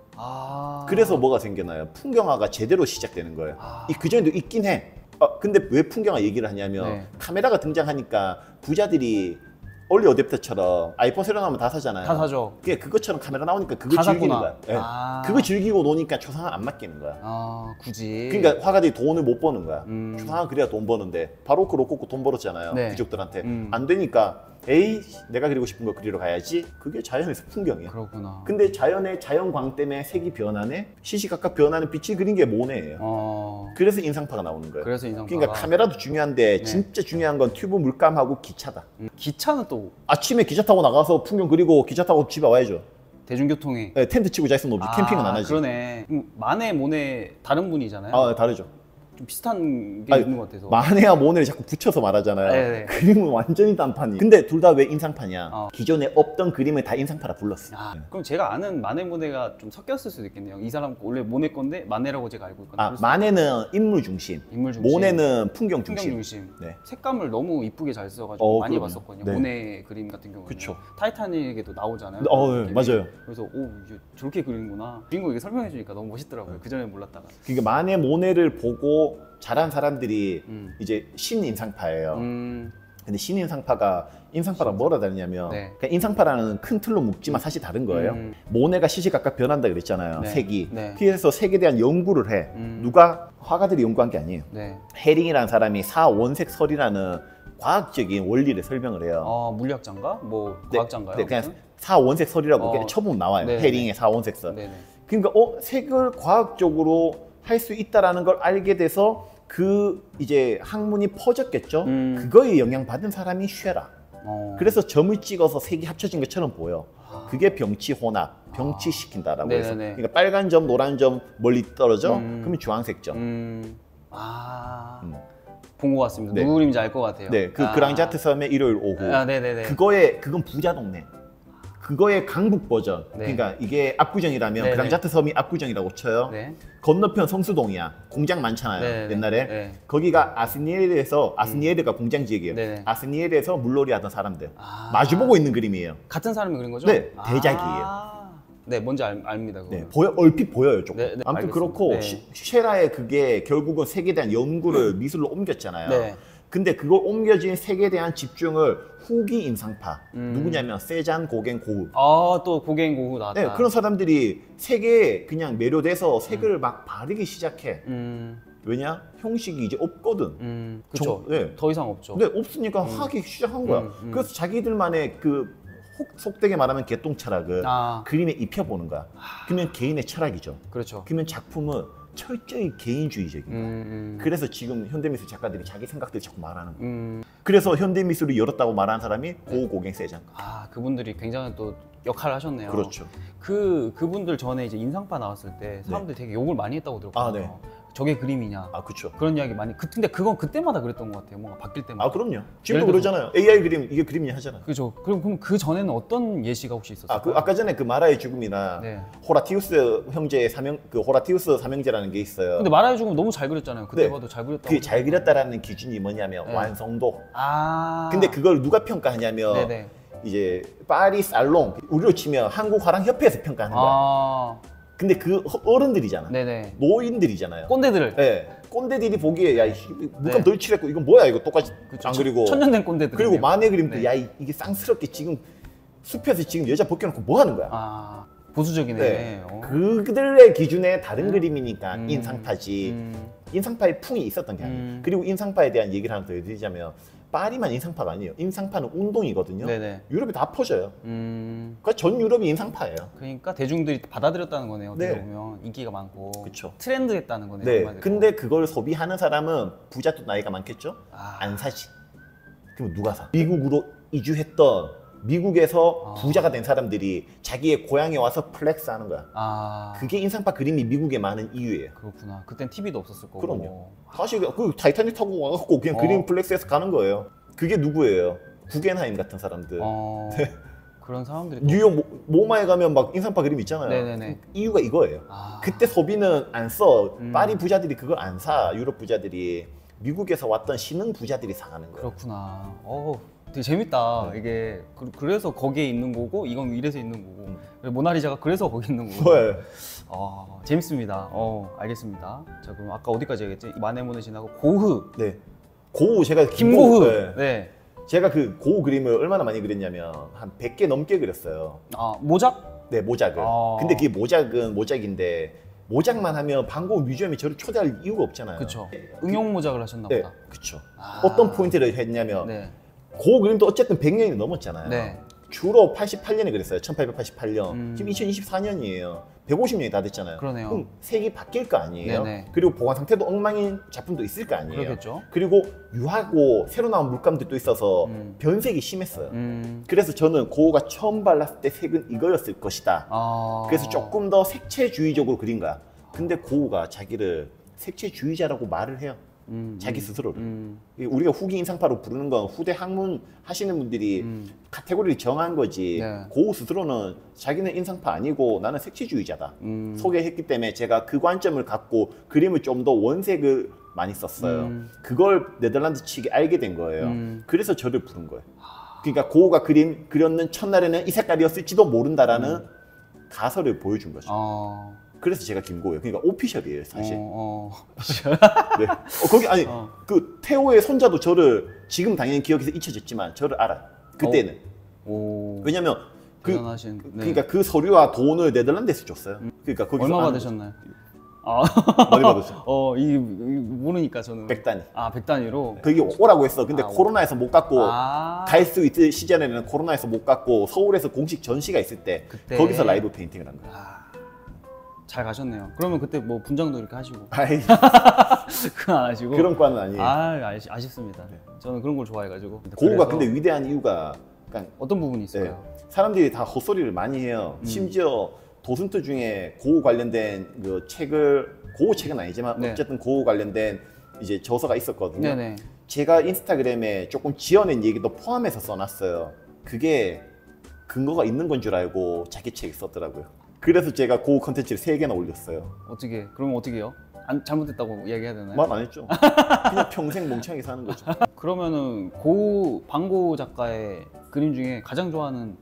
아. 그래서 뭐가 생겨나요? 풍경화가 제대로 시작되는 거예요. 아. 이 그전에도 있긴 해. 아, 근데 왜 풍경화 얘기를 하냐면 네. 카메라가 등장하니까 부자들이 얼리 어댑터처럼 아이폰 새로 나오면 다 사잖아요. 다 사죠. 그게 그것처럼 카메라 나오니까 그거 다 즐기는 샀구나. 거야. 예. 아. 그거 즐기고 노니까 초상화 안 맡기는 거야. 아 굳이. 그러니까 화가들이 돈을 못 버는 거야. 음. 초상화 그래야 돈 버는데 바로크 로코코 돈 벌었잖아요. 네. 귀족들한테. 음. 안 되니까 에이 내가 그리고 싶은 거 그리러 가야지. 그게 자연에서 풍경이야. 그렇구나. 근데 자연의 자연광 때문에 색이 변하네, 시시각각 변하는 빛이 그린 게 모네예요. 어. 그래서 인상파가 나오는 거예요. 그래서 인상파가. 그러니까 카메라도 중요한데 네. 진짜 중요한 건 튜브 물감하고 기차다. 음, 기차는 또 아침에 기차 타고 나가서 풍경 그리고 기차 타고 집에 와야죠. 대중교통에. 네, 텐트 치고 자 있으면 없지. 캠핑은 안 하지. 그러네. 그럼 마네, 모네 다른 분이잖아요. 아 다르죠. 좀 비슷한 게 아니, 있는 것 같아서. 마네와 모네를 자꾸 붙여서 말하잖아요. 네네. 그림은 완전히 단판이. 근데 둘 다 왜 인상파냐? 어. 기존에 없던 그림을 다 인상파라 불렀어. 아, 그럼 제가 아는 마네, 모네가 좀 섞였을 수도 있겠네요. 이 사람 원래 모네 건데 마네라고 제가 알고 있거든요. 아 그럴 수도 마네는 인물 중심, 인물 중심, 모네는 풍경 중심. 풍경 중심. 네. 색감을 너무 이쁘게 잘 써가지고 어, 많이 그럼요. 봤었거든요. 네. 모네 그림 같은 경우는 그쵸. 타이타닉에도 나오잖아요. 어, 그런 네, 느낌이. 맞아요. 그래서 오 이게 저렇게 그리는구나. 주인공이 설명해 주니까 너무 멋있더라고요. 그 전에 몰랐다가. 그러니까 마네, 모네를 보고 자란 사람들이 음. 이제 신인상파예요. 음. 근데 신인상파가 인상파랑 뭐라 다르냐면 네. 그러니까 인상파라는 큰 틀로 묶지만 사실 다른 거예요. 음. 모네가 시시각각 변한다 그랬잖아요. 네. 색이. 네. 그래서 색에 대한 연구를 해. 음. 누가 화가들이 연구한 게 아니에요. 네. 헤링이라는 사람이 사원색설이라는 과학적인 원리를 설명을 해요. 어 물리학자인가? 뭐 네, 과학자인가요? 네, 그냥 아무튼? 사원색설이라고 어. 그냥 쳐보면 나와요. 네, 헤링의 사원색설. 네네. 그러니까 어 색을 과학적으로 할 수 있다라는 걸 알게 돼서 그 이제 학문이 퍼졌겠죠. 음. 그거에 영향받은 사람이 쉐라. 어. 그래서 점을 찍어서 색이 합쳐진 것처럼 보여. 그게 병치 혼합, 병치시킨다라고 해서. 네네네. 그러니까 빨간 점, 노란 점 멀리 떨어져. 음. 그러면 주황색 점. 음. 아. 음. 본 것 같습니다. 네. 누구 그림인지 알 것 같아요. 네, 그 아. 그랑자트 섬의 일요일 오후. 아, 네네네. 그거에 그건 부자 동네. 그거의 강북 버전. 네. 그러니까 이게 압구정이라면 네네. 그랑자트 섬이 압구정이라고 쳐요. 네. 건너편 성수동이야. 공장 많잖아요. 네네. 옛날에. 네. 거기가 아스니엘에서 아스니에르가 공장 지역이에요. 네네. 아스니엘에서 물놀이 하던 사람들. 아. 마주보고 있는 그림이에요. 같은 사람이 그린 거죠? 네, 대작이에요. 아. 네, 뭔지 알, 압니다. 그거는. 네, 보여, 얼핏 보여요, 조금. 네, 네, 아무튼 알겠습니다. 그렇고 네. 시- 쉐라의 그게 결국은 색에 대한 연구를 미술로 옮겼잖아요. 네. 근데 그걸 옮겨진 색에 대한 집중을 후기 인상파 음. 누구냐면 세잔 고갱 고흐. 아, 또 고갱 고흐 나왔다. 네, 그런 사람들이 색에 그냥 매료돼서 색을 막 바르기 시작해. 음, 왜냐? 형식이 이제 없거든. 음, 그쵸. 정- 네. 더 이상 없죠. 근데 없으니까 하기 시작한 거야. 음, 음. 그래서 자기들만의 그 혹- 속되게 말하면 개똥 철학을 아, 그림에 입혀보는 거야. 그러면 개인의 철학이죠. 그렇죠. 그러면 작품은 철저히 개인주의적인 거야. 음, 음, 그래서 지금 현대미술 작가들이 자기 생각들 자꾸 말하는 거야. 음, 그래서 현대미술을 열었다고 말하는 사람이 고우 고갱 세장. 아, 그분들이 굉장히 또 역할을 하셨네요. 그렇죠. 그 그분들 전에 이제 인상파 나왔을 때 사람들이 되게 욕을 많이 했다고 들었거든요. 아, 네. 저게 그림이냐. 아, 그렇죠. 그런 이야기 많이. 그, 근데 그건 그때마다 그랬던 것 같아요. 뭔가 바뀔 때마다. 아, 그럼요. 지금도 예를 들어서- 그러잖아요. 에이아이 그림 이게 그림이냐 하잖아요. 그죠. 그럼 그럼 그 전에는 어떤 예시가 혹시 있었어요? 아, 그 아까 전에 그 마라의 죽음이나 네. 호라티우스 형제의 사명 그 호라티우스 삼형제라는 게 있어요. 근데 마라의 죽음 너무 잘 그렸잖아요. 그때 네. 봐도 잘 그렸다고. 그게 잘 그렸다라는 기준이 뭐냐면 네. 완성도. 아. 근데 그걸 누가 평가하냐면 네네. 이제 파리 살롱 우리로 치면 한국 화랑 협회에서 평가하는 거야. 아. 근데 그 허- 어른들이잖아. 네네. 노인들이잖아요. 꼰대들. 네. 꼰대들이 보기에 야 이- 물감 네. 덜 칠했고 이건 뭐야 이거 똑같이 그쵸. 안 그리고 천년된 꼰대들. 그리고 만의 그림도 네. 야 이- 이게 쌍스럽게 지금 숲에서 지금 여자 벗겨놓고 뭐 하는 거야. 아. 보수적이네. 네. 어. 그들의 기준에 다른 음. 그림이니까 음. 인상파지. 음. 인상파의 풍이 있었던 게 아니에요. 음. 그리고 인상파에 대한 얘기를 하나 더 해드리자면 파리만 인상파가 아니에요. 인상파는 운동이거든요. 네네. 유럽에 다 퍼져요. 음. 그러니까 전 유럽이 인상파예요. 그러니까 대중들이 받아들였다는 거네요. 어떻게 네. 보면 인기가 많고. 그쵸. 트렌드했다는 거네요. 네. 한마디로. 근데 그걸 소비하는 사람은 부자도 나이가 많겠죠? 아. 안 사지. 그럼 누가 사? 미국으로 이주했던 미국에서 아. 부자가 된 사람들이 자기의 고향에 와서 플렉스 하는 거야. 아. 그게 인상파 그림이 미국에 많은 이유예요. 그렇구나. 그땐 티비도 없었을 거고. 그럼요. 다시 그 타이타닉 타고 와갖고 그냥 어. 그림 플렉스해서 가는 거예요. 그게 누구예요? 구겐하임 같은 사람들. 어. 네. 그런 사람들이 또- 뉴욕 모- 모마에 가면 막 인상파 그림 있잖아요. 네네네. 이유가 이거예요. 아. 그때 소비는 안 써. 음. 파리 부자들이 그걸 안 사. 유럽 부자들이. 미국에서 왔던 신흥 부자들이 사가는 거예요. 그렇구나. 어, 되게 재밌다. 네. 이게 그, 그래서 거기에 있는 거고 이건 이래서 있는 거고 음. 그리고 모나리자가 그래서 거기 있는 거고. 네. 어, 재밌습니다. 어, 알겠습니다. 자, 그럼 아까 어디까지 얘기했지? 마네모네 지나고 고흐, 네. 고우 제가 김고흐. 네. 네. 제가 그 고우 그림을 얼마나 많이 그렸냐면 한 백 개 넘게 그렸어요. 아, 모작? 네, 모작을. 아. 근데 그게 모작은 모작인데 모작만 하면 방공 뮤지엄이 저를 초대할 이유가 없잖아요. 그쵸. 응용 모작을 하셨나 네, 보다. 그쵸. 아. 어떤 포인트를 했냐면 네. 고우 그림도 어쨌든 백 년이 넘었잖아요. 네. 주로 팔십팔 년에 그랬어요. 천팔백팔십팔 년. 음. 지금 이천이십사 년이에요. 백오십 년이 다 됐잖아요. 그러네요. 그럼 색이 바뀔 거 아니에요. 네네. 그리고 보관 상태도 엉망인 작품도 있을 거 아니에요. 그러겠죠. 그리고 유하고 새로 나온 물감들도 있어서 음. 변색이 심했어요. 음. 그래서 저는 고우가 처음 발랐을 때 색은 이거였을 것이다. 아. 그래서 조금 더 색채주의적으로 그린 거야. 근데 고우가 자기를 색채주의자라고 말을 해요. 음, 자기 음, 스스로를. 음, 우리가 후기 인상파로 부르는 건 후대 학문 하시는 분들이 음. 카테고리를 정한 거지. 네. 고우 스스로는 자기는 인상파 아니고 나는 색채주의자다. 음. 소개했기 때문에 제가 그 관점을 갖고 그림을 좀 더 원색을 많이 썼어요. 음. 그걸 네덜란드 측이 알게 된 거예요. 음. 그래서 저를 부른 거예요. 그러니까 고우가 그림 그렸는 첫날에는 이 색깔이었을지도 모른다라는 음. 가설을 보여준 거죠. 어. 그래서 제가 김고예요. 그러니까 오피셜이에요, 사실. 어, 어. 네. 어, 거기 아니 어. 그 태호의 손자도 저를 지금 당연히 기억에서 잊혀졌지만 저를 알아. 그때는. 오. 왜냐면 그 대단하신. 네. 그러니까 그 서류와 돈을 네덜란드에서 줬어요. 그러니까 거기서 얼마 아는 받으셨나요? 아, 거죠. 많이 받았어요. 어, 이, 이 모르니까 저는. 백 단위. 아, 백 단위로. 거기 오라고 했어. 근데 아, 코로나에서 못 갔고 아. 갈 수 있을 시절에는 코로나에서 못 갔고 서울에서 공식 전시가 있을 때 그때. 거기서 라이브 페인팅을 한 거야. 아, 잘 가셨네요. 그러면 그때 뭐 분장도 이렇게 하시고. 아이, 그건 안 하시고. 그런 과는 아니에요. 아, 아시, 아쉽습니다. 저는 그런 걸 좋아해가지고. 고우가 그래서 근데 위대한 이유가 그러니까 어떤 부분이 네, 있을까요? 사람들이 다 헛소리를 많이 해요. 음. 심지어 도슨트 중에 고우 관련된 그 책을 고우 책은 아니지만 네. 어쨌든 고우 관련된 이제 저서가 있었거든요. 네네. 제가 인스타그램에 조금 지어낸 얘기도 포함해서 써놨어요. 그게 근거가 있는 건 줄 알고 자기 책에 썼더라고요. 그래서 제가 그 컨텐츠를 세 개나 올렸어요. 어떻게? 그러면 어떻게 해요? 안, 잘못됐다고 이야기해야 되나요? 말 안 했죠. 그냥 평생 멍청하게 사는 거죠. 그러면은 고 방고 작가의 그림 중에 가장 좋아하는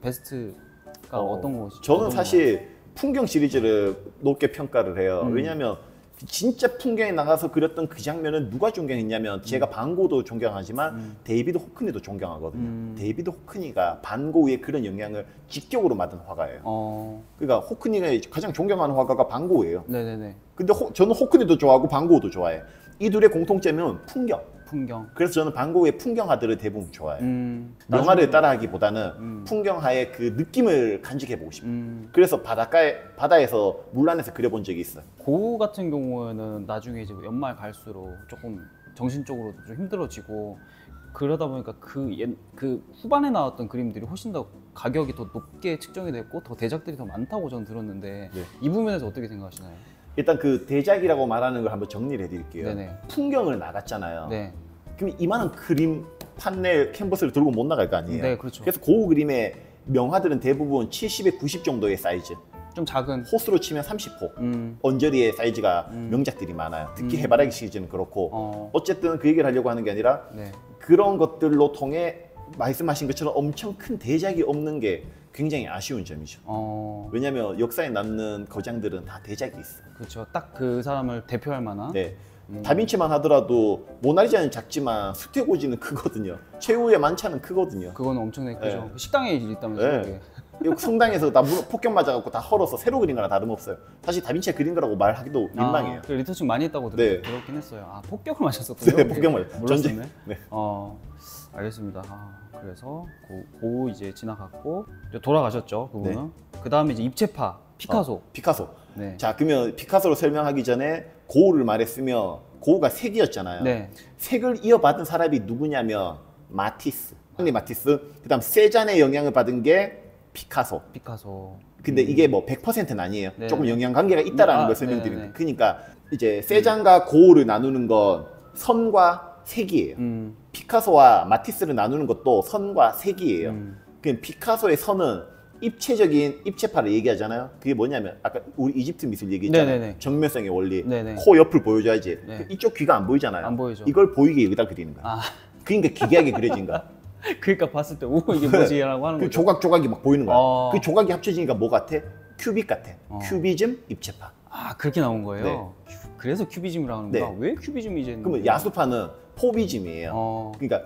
베스트가 어, 어, 떤 것이? 저는 어떤 사실 풍경 시리즈를 높게 평가를 해요. 음. 왜냐하면 진짜 풍경에 나가서 그렸던 그 장면은 누가 존경했냐면 제가 반고도 존경하지만 음. 데이비드 호크니도 존경하거든요. 음. 데이비드 호크니가 반고에 그런 영향을 직격으로 받은 화가예요. 어, 그러니까 호크니가 가장 존경하는 화가가 반고예요. 네네네. 근데 호- 저는 호크니도 좋아하고 반고도 좋아해요. 이 둘의 공통점은 풍경. 풍경. 그래서 저는 반고의 풍경화들을 대부분 좋아해요. 음, 명화를 나중에- 따라하기보다는 음. 풍경화의 그 느낌을 간직해보고 싶어요. 음, 그래서 바닷가에 바다에서 물 안에서 그려본 적이 있어요. 고 같은 경우에는 나중에 이제 연말 갈수록 조금 정신적으로 좀 힘들어지고 그러다 보니까 그, 옛, 그 후반에 나왔던 그림들이 훨씬 더 가격이 더 높게 측정이 됐고 더 대작들이 더 많다고 저는 들었는데 네. 이 부분에서 어떻게 생각하시나요? 일단 그 대작이라고 말하는 걸 한번 정리를 해드릴게요. 네네. 풍경을 나갔잖아요. 네, 그럼 이만한 그림 판넬 캔버스를 들고 못 나갈 거 아니에요. 네, 그렇죠. 그래서 고 그림의 명화들은 대부분 칠십에 구십 정도의 사이즈. 좀 작은. 호수로 치면 삼십 호. 음, 언저리의 사이즈가 음. 명작들이 많아요. 특히 음. 해바라기 시리즈는 그렇고. 어, 어쨌든 그 얘기를 하려고 하는 게 아니라 네, 그런 것들로 통해 말씀하신 것처럼 엄청 큰 대작이 없는 게 굉장히 아쉬운 점이죠. 어, 왜냐하면 역사에 남는 거장들은 다 대작이 있어요. 그렇죠. 딱 그 사람을 대표할 만한. 네. 음. 다빈치만 하더라도 모나리자는 작지만 수태고지는 크거든요. 최후의 만차는 크거든요. 그거는 엄청나게 크죠. 네. 식당에 있다면서요. 네. 그게. 이거 성당에서 다 문- 폭격 맞아갖고 다 헐어서 새로 그린 거나 다름없어요. 사실 다빈치가 그린 거라고 말하기도 민망해요. 아, 그 리터칭 많이 했다고 들, 네. 들었긴 했어요. 아, 폭격을 맞았었군요. 네, 폭격 맞- 몰랐었네. 전쟁. 네. 어, 알겠습니다. 아, 그래서 고, 고 이제 지나갔고 이제 돌아가셨죠, 그분은. 그 다음에 이제 입체파, 피카소. 어, 피카소. 네. 자, 그러면 피카소로 설명하기 전에 고우를 말했으면 고우가 색이었잖아요. 네. 색을 이어받은 사람이 누구냐면 마티스.亨리 마티스. 그다음 세잔의 영향을 받은 게 피카소. 피카소. 근데 이게 뭐 백 퍼센트는 아니에요. 네. 조금 영향 관계가 있다라는 아, 걸 설명드립니다. 네, 네. 그러니까 이제 세잔과 고우를 나누는 건 선과 색이에요. 음, 피카소와 마티스를 나누는 것도 선과 색이에요. 음. 그 피카소의 선은 입체적인 입체파를 얘기하잖아요. 그게 뭐냐면 아까 우리 이집트 미술 얘기했잖아요. 네네네. 정면성의 원리. 네네. 코 옆을 보여줘야지. 네. 그 이쪽 귀가 안 보이잖아요. 안 보이죠. 이걸 보이게 여기다 그리는 거야. 아, 그러니까 기괴하게 그려진 거야. 그러니까 봤을 때, 오, 이게 뭐지라고 하는 그 거죠. 조각 조각이 막 보이는 거야. 어. 그 조각이 합쳐지니까 뭐 같아? 큐빅 같아. 어. 큐비즘 입체파. 아, 그렇게 나온 거예요? 그래서 큐비즘이라고 하는구나. 네. 왜 큐비즘이 이제. 그러면 야수파는 포비즘이에요. 어, 그러니까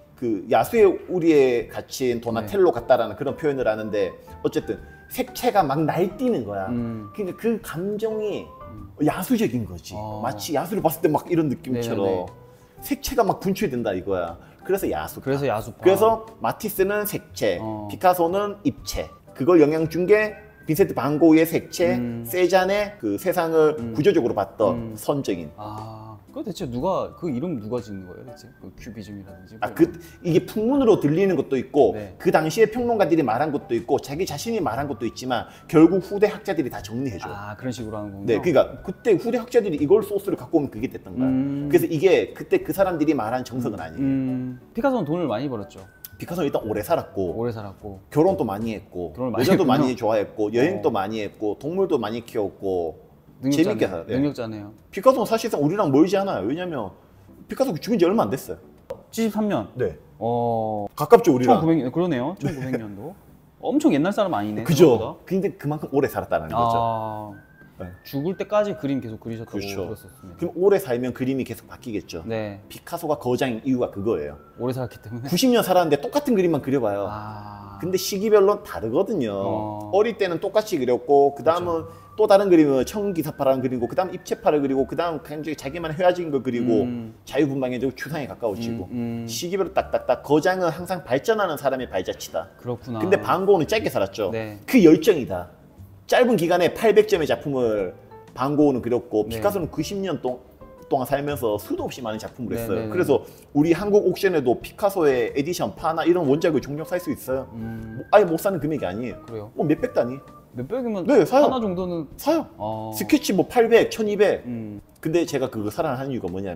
그 야수의 우리에 갇힌 도나텔로 같다라는 그런 표현을 하는데 어쨌든 색채가 막 날뛰는 거야. 음. 그러니까 그 감정이 야수적인 거지. 어. 마치 야수를 봤을 때 막 이런 느낌처럼 네네네. 색채가 막 분출된다 이거야. 그래서 야수. 그래서 야수파. 그래서 마티스는 색채, 어. 피카소는 입체. 그걸 영향 준 게 빈센트 반 고흐의 색채, 음. 세잔의 그 세상을 음. 구조적으로 봤던 음. 선적인. 아, 그 대체 누가 그 이름 누가 짓는 거예요, 대체? 그 큐비즘이라든지. 아, 그 이게 풍문으로 들리는 것도 있고 네. 그 당시에 평론가들이 말한 것도 있고 자기 자신이 말한 것도 있지만 결국 후대 학자들이 다 정리해줘. 아, 그런 식으로 하는 거군요. 네, 그러니까 그때 후대 학자들이 이걸 소스를 갖고 오면 그게 됐던 거야. 음. 그래서 이게 그때 그 사람들이 말한 정석은 아니에요. 음, 피카소는 돈을 많이 벌었죠. 피카소는 일단 오래 살았고 오래 살았고. 결혼도 많이 했고 결혼을 많이 여자도 했군요. 많이 좋아했고 여행도 어. 많이 했고 동물도 많이 키웠고 능력자네요. 재밌게 살아요. 네. 능력자네요. 피카소는 사실상 우리랑 멀지 않아요. 왜냐면 피카소 죽은 지 얼마 안 됐어요. 칠십삼 년. 네. 어, 가깝죠 우리랑. 천구백 년. 그러네요. 천구백 년도. 엄청 옛날 사람 아니네. 그죠. 생각보다. 근데 그만큼 오래 살았다는 거죠. 아, 네. 죽을 때까지 그림 계속 그리셨다고 그렇죠. 들었었습니다. 그럼 오래 살면 그림이 계속 바뀌겠죠. 네, 피카소가 거장인 이유가 그거예요. 오래 살았기 때문에. 구십 년 살았는데 똑같은 그림만 그려봐요. 아, 근데 시기별로 다르거든요. 어. 어릴 때는 똑같이 그렸고 그 다음은 또 다른 그림은 청기사파라는 그리고 그 다음 입체파를 그리고 그 다음 굉장히 자기만의 회화적인 걸 그리고 음. 자유분방해지고 추상에 가까워지고 음, 음. 시기별로 딱딱딱 거장은 항상 발전하는 사람의 발자취다. 그렇구나. 근데 반고는 짧게 살았죠. 네. 그 열정이다. 짧은 기간에 팔백 점의 작품을 반고는 그렸고 네. 피카소는 구십 년 동, 동안 살면서 수도 없이 많은 작품을 네, 했어요. 네, 네. 그래서 우리 한국 옥션에도 피카소의 에디션, 파나 이런 원작을 종종 살 수 있어요. 음, 뭐 아예 못 사는 금액이 아니에요. 그래요. 뭐 몇백 단위 몇백이면 네, 사요. 하나 정도는. 사요. 어. 스케치 뭐 팔백, 천이백. 음, 근데 제가 그거 사랑하는 이유가 뭐냐면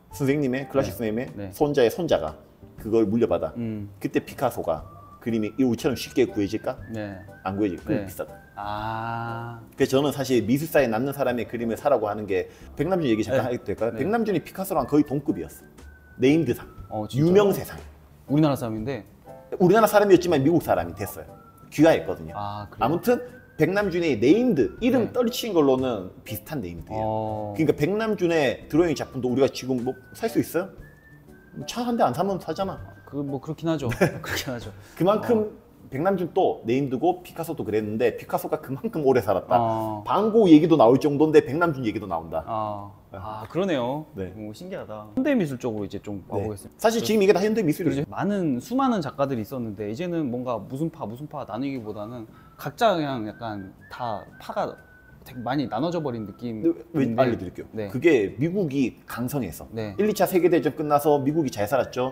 선생님의 클래식 네. 선생님의 네. 손자의 손자가 그걸 물려받아. 음. 그때 피카소가 그림이 우리처럼 쉽게 구해질까? 네. 안 구해질. 그럼 네. 비싸다. 아. 그래서 저는 사실 미술사에 남는 사람의 그림을 사라고 하는 게 백남준 얘기 잠깐 네. 해도 될까요? 네. 백남준이 피카소랑 거의 동급이었어. 네임드상, 어, 진짜요? 유명세상. 우리나라 사람인데. 우리나라 사람이었지만 미국 사람이 됐어요. 귀화했거든요. 아, 그래요? 아무튼 백남준의 네임드 이름 네. 떨친 걸로는 비슷한 네임드예요. 어. 그러니까 백남준의 드로잉 작품도 우리가 지금 뭐 살 수 있어요? 차 한 대 안 사면 사잖아. 그 뭐 그렇긴 하죠. 네. 그렇긴 하죠. 그만큼 어. 백남준 또 네임드고 피카소도 그랬는데 피카소가 그만큼 오래 살았다. 어. 방고 얘기도 나올 정도인데 백남준 얘기도 나온다. 아, 아 그러네요. 네. 뭐 신기하다. 현대미술 쪽으로 이제 좀 와보겠습니다. 사실 지금 이게 다 현대 미술이죠. 그렇죠. 많은 수많은 작가들이 있었는데 이제는 뭔가 무슨 파 무슨 파 나누기보다는 각자 그냥 약간 다 파가 되게 많이 나눠져 버린 느낌. 근데 왜 알려드릴게요. 네. 그게 미국이 강성해서 네. 일, 이 차 세계대전 끝나서 미국이 잘 살았죠.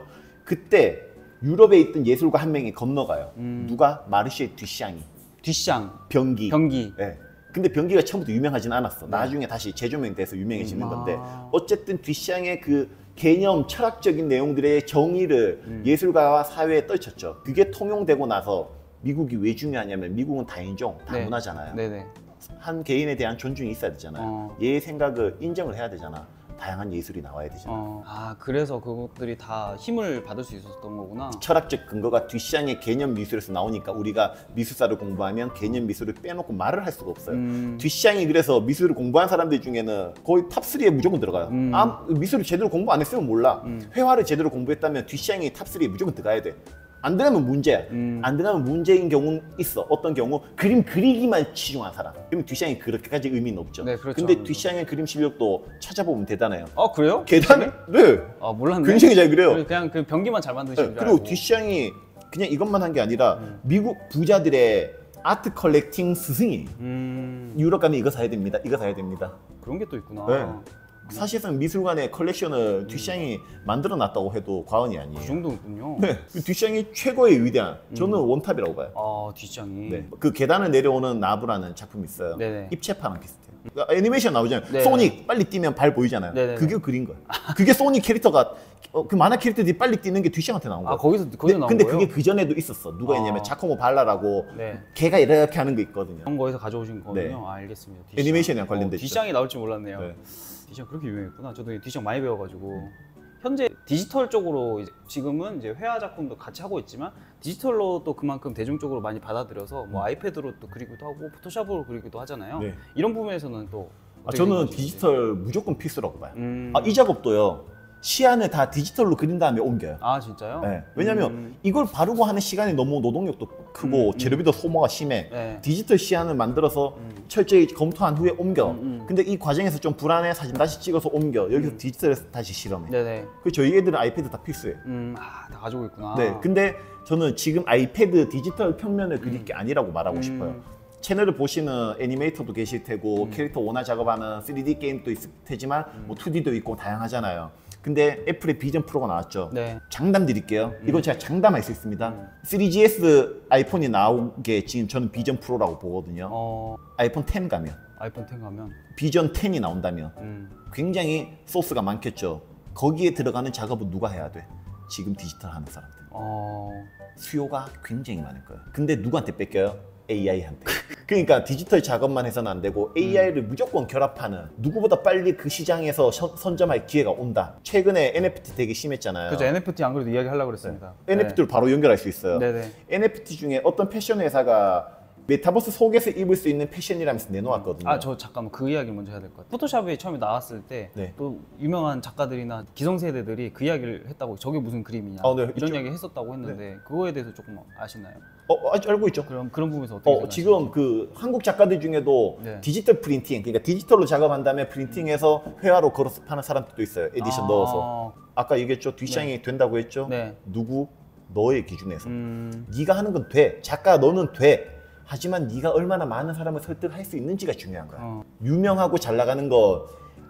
그때 유럽에 있던 예술가 한 명이 건너가요. 음. 누가? 마르쉐 듀샹이. 뒷샹, 병기. 병기. 예. 근데 병기가 처음부터 유명하진 않았어. 네. 나중에 다시 재조명돼서 유명해지는 음, 건데 아. 어쨌든 듀샹의 그 개념, 철학적인 내용들의 정의를 음. 예술가와 사회에 떨쳤죠. 그게 통용되고 나서 미국이 왜 중요하냐면 미국은 다인종, 다문화잖아요. 네네. 한 개인에 대한 존중이 있어야 되잖아요. 어. 얘의 생각을 인정을 해야 되잖아. 다양한 예술이 나와야 되잖아. 어. 아 그래서 그것들이 다 힘을 받을 수 있었던 거구나. 철학적 근거가 듀샹의 개념 미술에서 나오니까 우리가 미술사를 공부하면 개념 미술을 빼놓고 말을 할 수가 없어요. 음. 듀샹이 그래서 미술을 공부한 사람들 중에는 거의 탑삼에 무조건 들어가요. 음. 아, 미술을 제대로 공부 안 했으면 몰라. 음. 회화를 제대로 공부했다면 듀샹이 탑삼에 무조건 들어가야 돼. 안 들어가면 문제야. 음. 안 들어가면 문제인 경우는 있어. 어떤 경우 그림 그리기만 치중한 사람. 그럼 듀샹이 그렇게까지 의미는 없죠. 네, 그렇죠. 근데 아무래도. 듀샹의 그림 실력도 찾아보면 대단해요. 어 그래요? 계단을 네. 아 몰랐네. 굉장히 잘 그려요. 그냥 그 병기만 잘 만드시는 네, 줄 그리고 알고. 듀샹이 그냥 이것만 한 게 아니라 음. 미국 부자들의 아트 컬렉팅 스승이 음. 유럽 가면 이거 사야 됩니다. 이거 사야 됩니다. 그런 게 또 있구나. 네. 사실상 미술관의 컬렉션을 듀샹이 만들어 놨다고 해도 과언이 아니에요. 그 정도군요. 네, 그 듀샹이 최고의 위대한 저는 원탑이라고 봐요. 아 뒷장이. 네, 그 계단을 내려오는 나브라는 작품이 있어요. 네네. 입체파랑 비슷해요. 그러니까 애니메이션 나오잖아요. 네. 소닉 빨리 뛰면 발 보이잖아요. 네네네. 그게 그린 거예요. 그게 소닉 캐릭터가 어, 그 만화 캐릭터들이 빨리 뛰는 게 듀샹한테 나온 거예요. 아 거기서 거기서 근데, 나온 근데 거예요? 그게 그 전에도 있었어. 누가 아. 했냐면 자코모 발라라고 네. 걔가 이렇게 하는 거 있거든요. 그런 거에서 가져오신 거군요. 네. 아, 알겠습니다. 애니메이션이랑 관련돼 어, 있죠. 뒷장이 나올 줄 몰랐네요. 네. 뒷장 그렇게 유명했구나. 저도 뒷장 많이 배워가지고 현재 디지털 쪽으로 이제 지금은 이제 회화 작품도 같이 하고 있지만 디지털로 또 그만큼 대중적으로 많이 받아들여서 뭐 아이패드로 또 그리기도 하고 포토샵으로 그리기도 하잖아요. 네. 이런 부분에서는 또 아, 어떻게 저는 생각하시는지. 디지털 무조건 필수라고 봐요. 음. 아, 이 작업도요. 시안을 다 디지털로 그린 다음에 옮겨요. 아 진짜요? 네. 왜냐면 음. 이걸 바르고 하는 시간이 너무 노동력도 크고 음, 재료비도 소모가 심해. 네. 디지털 시안을 만들어서 음. 철저히 검토한 후에 옮겨. 음, 음. 근데 이 과정에서 좀 불안해 사진 다시 찍어서 옮겨. 여기서 음. 디지털에서 다시 실험해. 네네. 그 저희 애들은 아이패드 다 필수예요. 음, 아, 다 가지고 있구나. 네. 근데 저는 지금 아이패드 디지털 평면을 그릴 음. 게 아니라고 말하고 음. 싶어요. 채널을 보시는 애니메이터도 계실 테고 음. 캐릭터 원화 작업하는 쓰리디 게임도 있을 테지만 뭐 투디도 있고 다양하잖아요. 근데 애플의 비전 프로가 나왔죠. 네. 장담 드릴게요. 이건 제가 장담할 수 있습니다. 음. 쓰리지에스 아이폰이 나오게 지금 저는 비전 프로라고 보거든요. 어, 아이폰 텐 가면 아이폰 텐 가면 비전 텐이 나온다면 음. 굉장히 소스가 많겠죠. 거기에 들어가는 작업은 누가 해야 돼? 지금 디지털 하는 사람들. 어, 수요가 굉장히 많을 거예요. 근데 누구한테 뺏겨요? 에이아이한테. 그러니까 디지털 작업만 해서는 안 되고 에이아이를 음. 무조건 결합하는 누구보다 빨리 그 시장에서 서- 선점할 기회가 온다. 최근에 엔에프티 되게 심했잖아요. 그죠. 엔에프티 안 그래도 이야기 하려고 그랬습니다. 엔에프티를 바로 연결할 수 있어요. 네. 네네. 엔에프티 중에 어떤 패션 회사가 메타버스 속에서 입을 수 있는 패션이라면서 내놓았거든요. 아, 저 잠깐만 그 이야기를 먼저 해야 될 것 같아요. 포토샵이 처음에 나왔을 때 또 네. 유명한 작가들이나 기성세대들이 그 이야기를 했다고 저게 무슨 그림이냐 아, 네, 이런 있죠. 이야기 했었다고 했는데 그거에 대해서 조금 아시나요? 어, 아직 알고 있죠. 그럼 그런 부분에서 어떻게 어, 생각하시는지? 지금 그 한국 작가들 중에도 네. 디지털 프린팅, 그러니까 디지털로 작업한 다음에 프린팅해서 회화로 걸어서 파는 사람들도 있어요. 에디션 아, 넣어서. 아까 얘기했죠. 뒷샹이 된다고 했죠. 네. 누구? 너의 기준에서. 음, 네가 하는 건 돼. 작가 너는 돼. 하지만 네가 얼마나 많은 사람을 설득할 수 있는지가 중요한 거야. 어. 유명하고 잘 나가는 거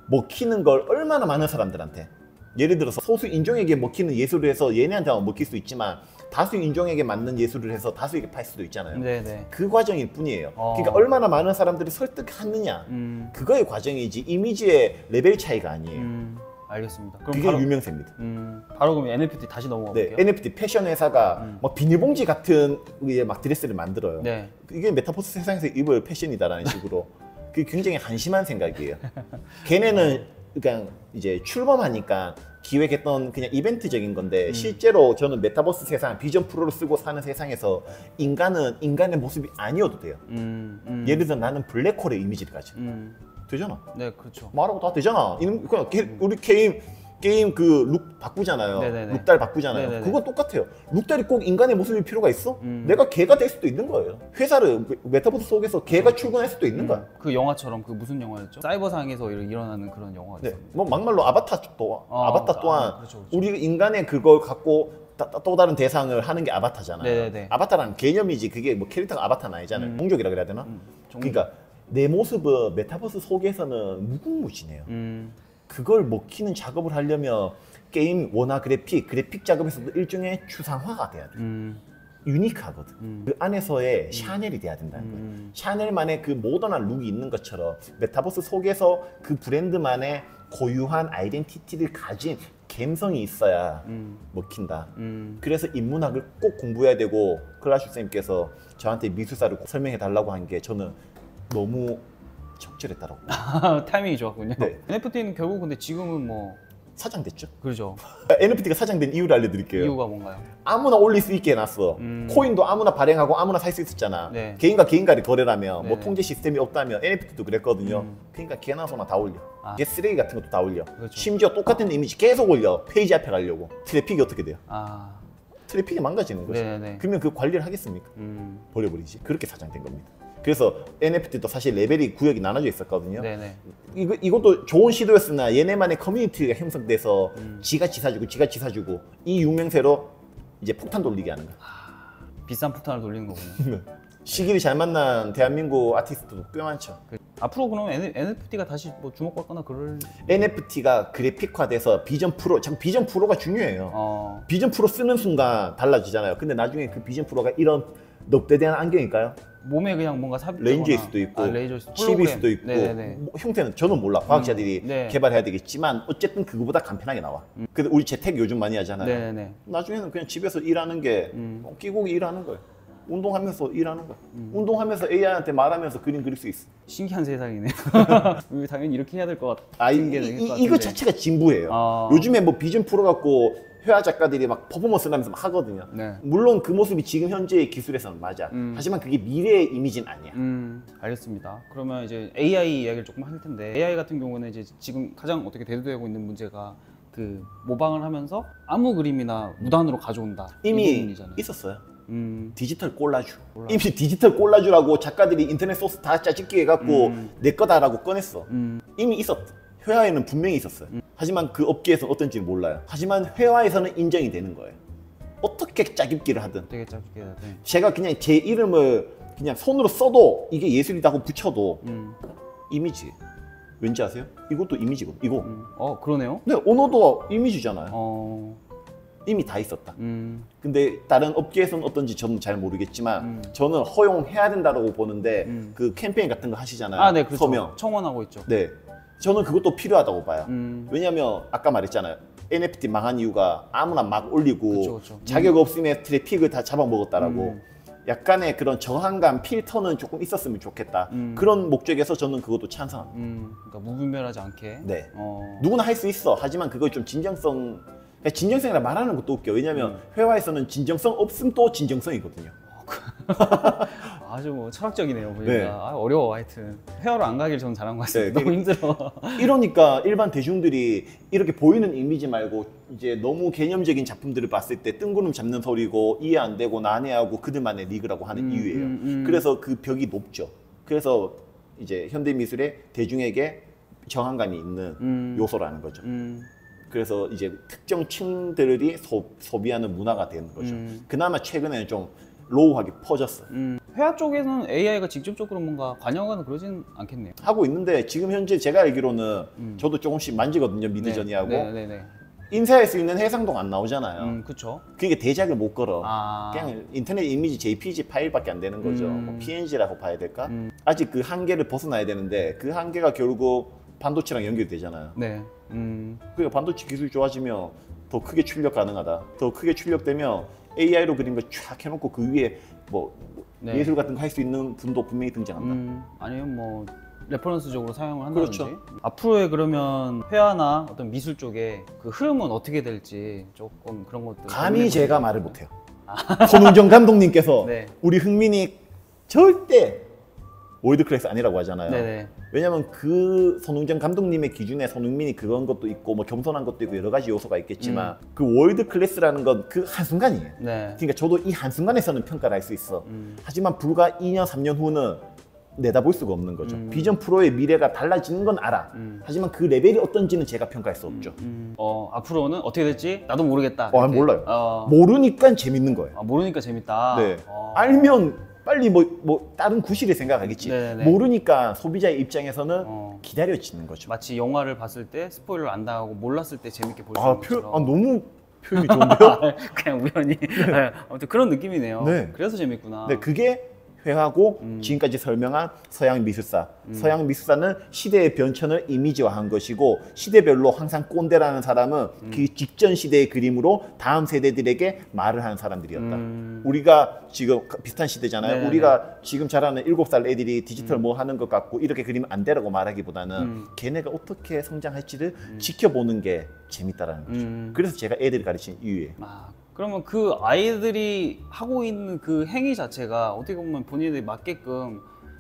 먹히는 걸 얼마나 많은 사람들한테. 예를 들어서 소수 인종에게 먹히는 예술을 해서 얘네한테만 먹힐 수 있지만 다수 인종에게 맞는 예술을 해서 다수에게 팔 수도 있잖아요. 네네. 그 과정일 뿐이에요. 어. 그러니까 얼마나 많은 사람들이 설득하느냐. 음, 그거의 과정이지 이미지의 레벨 차이가 아니에요. 음, 알겠습니다. 그럼 그게 바로, 유명세입니다. 음, 바로 그럼 엔에프티 다시 넘어가 네, 볼게요. 엔에프티 패션 회사가 음. 막 비닐봉지 같은 위에 막 드레스를 만들어요. 네. 이게 메타버스 세상에서 입을 패션이다라는 식으로 그게 굉장히 한심한 생각이에요. 걔네는 그냥 이제 출범하니까 기획했던 그냥 이벤트적인 건데 음. 실제로 저는 메타버스 세상 비전 프로를 쓰고 사는 세상에서 인간은 인간의 모습이 아니어도 돼요. 음, 음, 예를 들어 나는 블랙홀의 이미지를 가지고 음, 되잖아. 네, 그렇죠. 말하고 다 되잖아. 이는 그냥 게, 우리 게임 게임 그 룩 바꾸잖아요. 네네네. 룩달 바꾸잖아요. 네네네. 그거 똑같아요. 룩달이 꼭 인간의 모습일 필요가 있어? 음. 내가 개가 될 수도 있는 거예요. 회사를 메타버스 속에서 개가 출근할 수도 있는 거야. 그 영화처럼 그 무슨 영화였죠? 사이버상에서 일- 일어나는 그런 영화가 네. 있었는데. 뭐 막말로 아바타 또 아, 아바타 아, 또한 그렇죠, 그렇죠. 우리 인간의 그걸 갖고 따- 따- 또 다른 대상을 하는 게 아바타잖아요. 네네네. 아바타라는 개념이지 그게 뭐 캐릭터가 아바타는 아니잖아요. 음. 종족이라 그래야 되나? 음, 종류. 그러니까 내 모습은 메타버스 속에서는 무궁무진해요. 음, 그걸 먹히는 작업을 하려면 게임 원화 그래픽, 그래픽 작업에서도 일종의 추상화가 돼야 돼. 음, 유니크하거든. 음. 그 안에서의 샤넬이 돼야 된다는 거예요. 음. 샤넬만의 그 모던한 룩이 있는 것처럼 메타버스 속에서 그 브랜드만의 고유한 아이덴티티를 가진 감성이 있어야 음, 먹힌다. 음. 그래서 인문학을 꼭 공부해야 되고 클라슈 쌤께서 저한테 미술사를 꼭 설명해 달라고 한 게 저는 너무 적절했다라고. 타이밍이 좋았군요. 네. 엔에프티는 결국 근데 지금은 뭐 사장됐죠? 그러죠. 엔에프티가 사장된 이유를 알려드릴게요. 이유가 뭔가요? 아무나 올릴 수 있게 해놨어. 음. 코인도 아무나 발행하고 아무나 살 수 있었잖아. 네. 개인과 개인 간의 거래라면 뭐 네. 통제 시스템이 없다면 엔에프티도 그랬거든요. 음. 그러니까 개나 소나 다 올려. 아. 개 쓰레기 같은 것도 다 올려. 그렇죠. 심지어 똑같은 이미지 계속 올려. 페이지 앞에 가려고. 트래픽이 어떻게 돼요? 아, 트래픽이 망가지는 거죠. 네네네. 그러면 그 관리를 하겠습니까? 음, 버려버리지. 그렇게 사장된 겁니다. 그래서 엔에프티도 사실 레벨이 구역이 나눠져 있었거든요. 네네. 이거, 이것도 좋은 시도였으나 얘네만의 커뮤니티가 형성돼서 음. 지가 지사주고 지가 지사주고 이 유명세로 이제 폭탄 돌리게 하는 거야. 비싼 폭탄을 돌리는 거군요. 시기를 잘 만난 대한민국 아티스트도 꽤 많죠. 그, 앞으로 그러면 엔에프티가 다시 뭐 주목받거나 그럴 엔에프티가 그래픽화돼서 비전 프로, 참 비전 프로가 중요해요. 어, 비전 프로 쓰는 순간 달라지잖아요. 근데 나중에 그 비전 프로가 이런 넉대대한 안경일까요? 몸에 그냥 뭔가 삽입되거나 레인지일 수도 있고, 아, 레이저일 수도 칩일 홀로그램. 수도 있고, 네네네. 뭐 형태는 저는 몰라. 과학자들이 음, 네. 개발해야 되겠지만 어쨌든 그거보다 간편하게 나와. 음. 근데 우리 재택 요즘 많이 하잖아요. 네네네. 나중에는 그냥 집에서 일하는 게 음. 어, 끼고 일하는 거예요. 운동하면서 일하는 거야. 음. 운동하면서 에이아이한테 말하면서 그림 그릴 수 있어. 신기한 세상이네요. 우리 당연히 이렇게 해야 될 것 같. 아, 이, 게 이, 될 것 이, 같은데. 이거 자체가 진부예요. 아. 요즘에 뭐 비전 프로 갖고 회화 작가들이 막 퍼포먼스 하면서 막 하거든요. 네. 물론 그 모습이 지금 현재의 기술에서는 맞아. 음. 하지만 그게 미래의 이미지는 아니야. 음, 알겠습니다. 그러면 이제 에이아이 이야기를 조금 할 텐데 에이아이 같은 경우는 이제 지금 가장 어떻게 대두되고 있는 문제가 그 모방을 하면서 아무 그림이나 무단으로 가져온다. 이 이미 부분이잖아요. 있었어요. 음, 디지털 꼴라주. 꼴라주. 이미 디지털 꼴라주라고 작가들이 인터넷 소스 다 짜집기 해갖고 음. 내 거다라고 꺼냈어. 음, 이미 있었. 회화에는 분명히 있었어요. 하지만 그 업계에서 어떤지 몰라요. 하지만 회화에서는 인정이 되는 거예요. 어떻게 짜깁기를 하든. 되게 짧게 해야 돼. 제가 그냥 제 이름을 그냥 손으로 써도 이게 예술이라고 붙여도 음, 이미지. 왠지 아세요? 이것도 이미지고 이거. 음, 어 그러네요. 네, 언어도 이미지잖아요. 어, 이미 다 있었다. 음, 근데 다른 업계에서는 어떤지 저는 잘 모르겠지만 음. 저는 허용해야 된다고 보는데 음. 그 캠페인 같은 거 하시잖아요. 아, 네, 그렇죠. 서명. 청원하고 있죠. 네. 저는 그것도 필요하다고 봐요. 음, 왜냐면 아까 말했잖아요. 엔에프티 망한 이유가 아무나 막 올리고 그쵸, 그쵸. 자격 없음에 트래픽을 다 잡아먹었다라고. 음. 약간의 그런 정한감, 필터는 조금 있었으면 좋겠다. 음. 그런 목적에서 저는 그것도 찬성합니다. 음, 그러니까 무분별하지 않게. 네. 어, 누구나 할 수 있어. 하지만 그걸 좀 진정성, 그러니까 진정성이라 말하는 것도 웃겨. 왜냐면 음. 회화에서는 진정성 없음도 진정성이거든요. 아주 뭐 철학적이네요 보니까. 네. 아, 어려워 하여튼. 회화로 안 가길 저는 잘한 것 같습니다. 네, 너무 되게- 힘들어. 이러니까 일반 대중들이 이렇게 보이는 이미지 말고 이제 너무 개념적인 작품들을 봤을 때 뜬구름 잡는 소리고 이해 안 되고 난해하고 그들만의 리그라고 하는 음, 이유예요. 음, 음. 그래서 그 벽이 높죠. 그래서 이제 현대미술의 대중에게 정한감이 있는 음. 요소라는 거죠. 음, 그래서 이제 특정 층들이 소, 소비하는 문화가 되는 거죠. 음. 그나마 최근에는 좀 로우하게 퍼졌어요. 음. 회화 쪽에서는 에이아이가 직접적으로 뭔가 관여하거나 그러진 않겠네요. 하고 있는데 지금 현재 제가 알기로는 음. 저도 조금씩 만지거든요. 미드저니하고 네, 네, 네. 인쇄할 수 있는 해상도가 안 나오잖아요. 음, 그렇죠. 그게 대작을 못 걸어. 아, 그냥 인터넷 이미지 제이피지 파일밖에 안 되는 거죠. 음. 뭐 피엔지라고 봐야 될까? 음. 아직 그 한계를 벗어나야 되는데 그 한계가 결국 반도체랑 연결되잖아요. 네. 음. 그러니까 반도체 기술이 좋아지면 더 크게 출력 가능하다. 더 크게 출력되면 에이아이로 그린 거 쫙 해놓고 그 위에 뭐 네. 예술 같은 거 할 수 있는 분도 분명히 등장한다. 음, 아니면 뭐 레퍼런스적으로 사용을 한다든지. 그렇죠. 앞으로의 그러면 회화나 어떤 미술 쪽에 그 흐름은 어떻게 될지 조금 그런 것들. 감히 제가 말을 못해요. 손흥정 감독님께서 네. 우리 흥민이 절대 월드 클래스 아니라고 하잖아요. 네네. 왜냐면 그 손흥정 감독님의 기준에 손흥민이 그런 것도 있고 뭐 겸손한 것도 있고 여러 가지 요소가 있겠지만 음. 그 월드 클래스라는 건 그 한순간이에요. 네. 그러니까 저도 이 한순간에서는 평가를 할 수 있어. 음. 하지만 불과 이 년, 삼 년 후는 내다볼 수가 없는 거죠. 음. 비전 프로의 미래가 달라지는 건 알아. 음. 하지만 그 레벨이 어떤지는 제가 평가할 수 없죠. 음. 어, 앞으로는 어떻게 될지 나도 모르겠다. 어, 이렇게. 몰라요. 어. 모르니까 재밌는 거예요. 아, 모르니까 재밌다. 네. 어. 알면 빨리 뭐, 뭐 다른 구실을 생각하겠지. 네네네. 모르니까 소비자의 입장에서는 어. 기다려지는 거죠. 마치 영화를 봤을 때 스포일러를 안 당하고 몰랐을 때 재밌게 볼 수 아, 있는 표, 것처럼. 아 너무 표현이 좋은데요? 그냥 우연히. 네. 아무튼 그런 느낌이네요. 네. 그래서 재밌구나. 네, 그게 회하고 음. 지금까지 설명한 서양 미술사. 서양 미술사는 시대의 변천을 이미지화한 것이고 시대별로 항상 꼰대라는 사람은 음. 그 직전 시대의 그림으로 다음 세대들에게 말을 하는 사람들이었다. 음. 우리가 지금 비슷한 시대잖아요. 네네네. 우리가 지금 잘하는 일곱 살 애들이 디지털 뭐 하는 것 같고 이렇게 그리면 안 되라고 말하기보다는 음. 걔네가 어떻게 성장할지를 지켜보는 게 재밌다라는 거죠. 음. 그래서 제가 애들을 가르치는 이유예요. 아, 그러면 그 아이들이 하고 있는 그 행위 자체가 어떻게 보면 본인에 맞게끔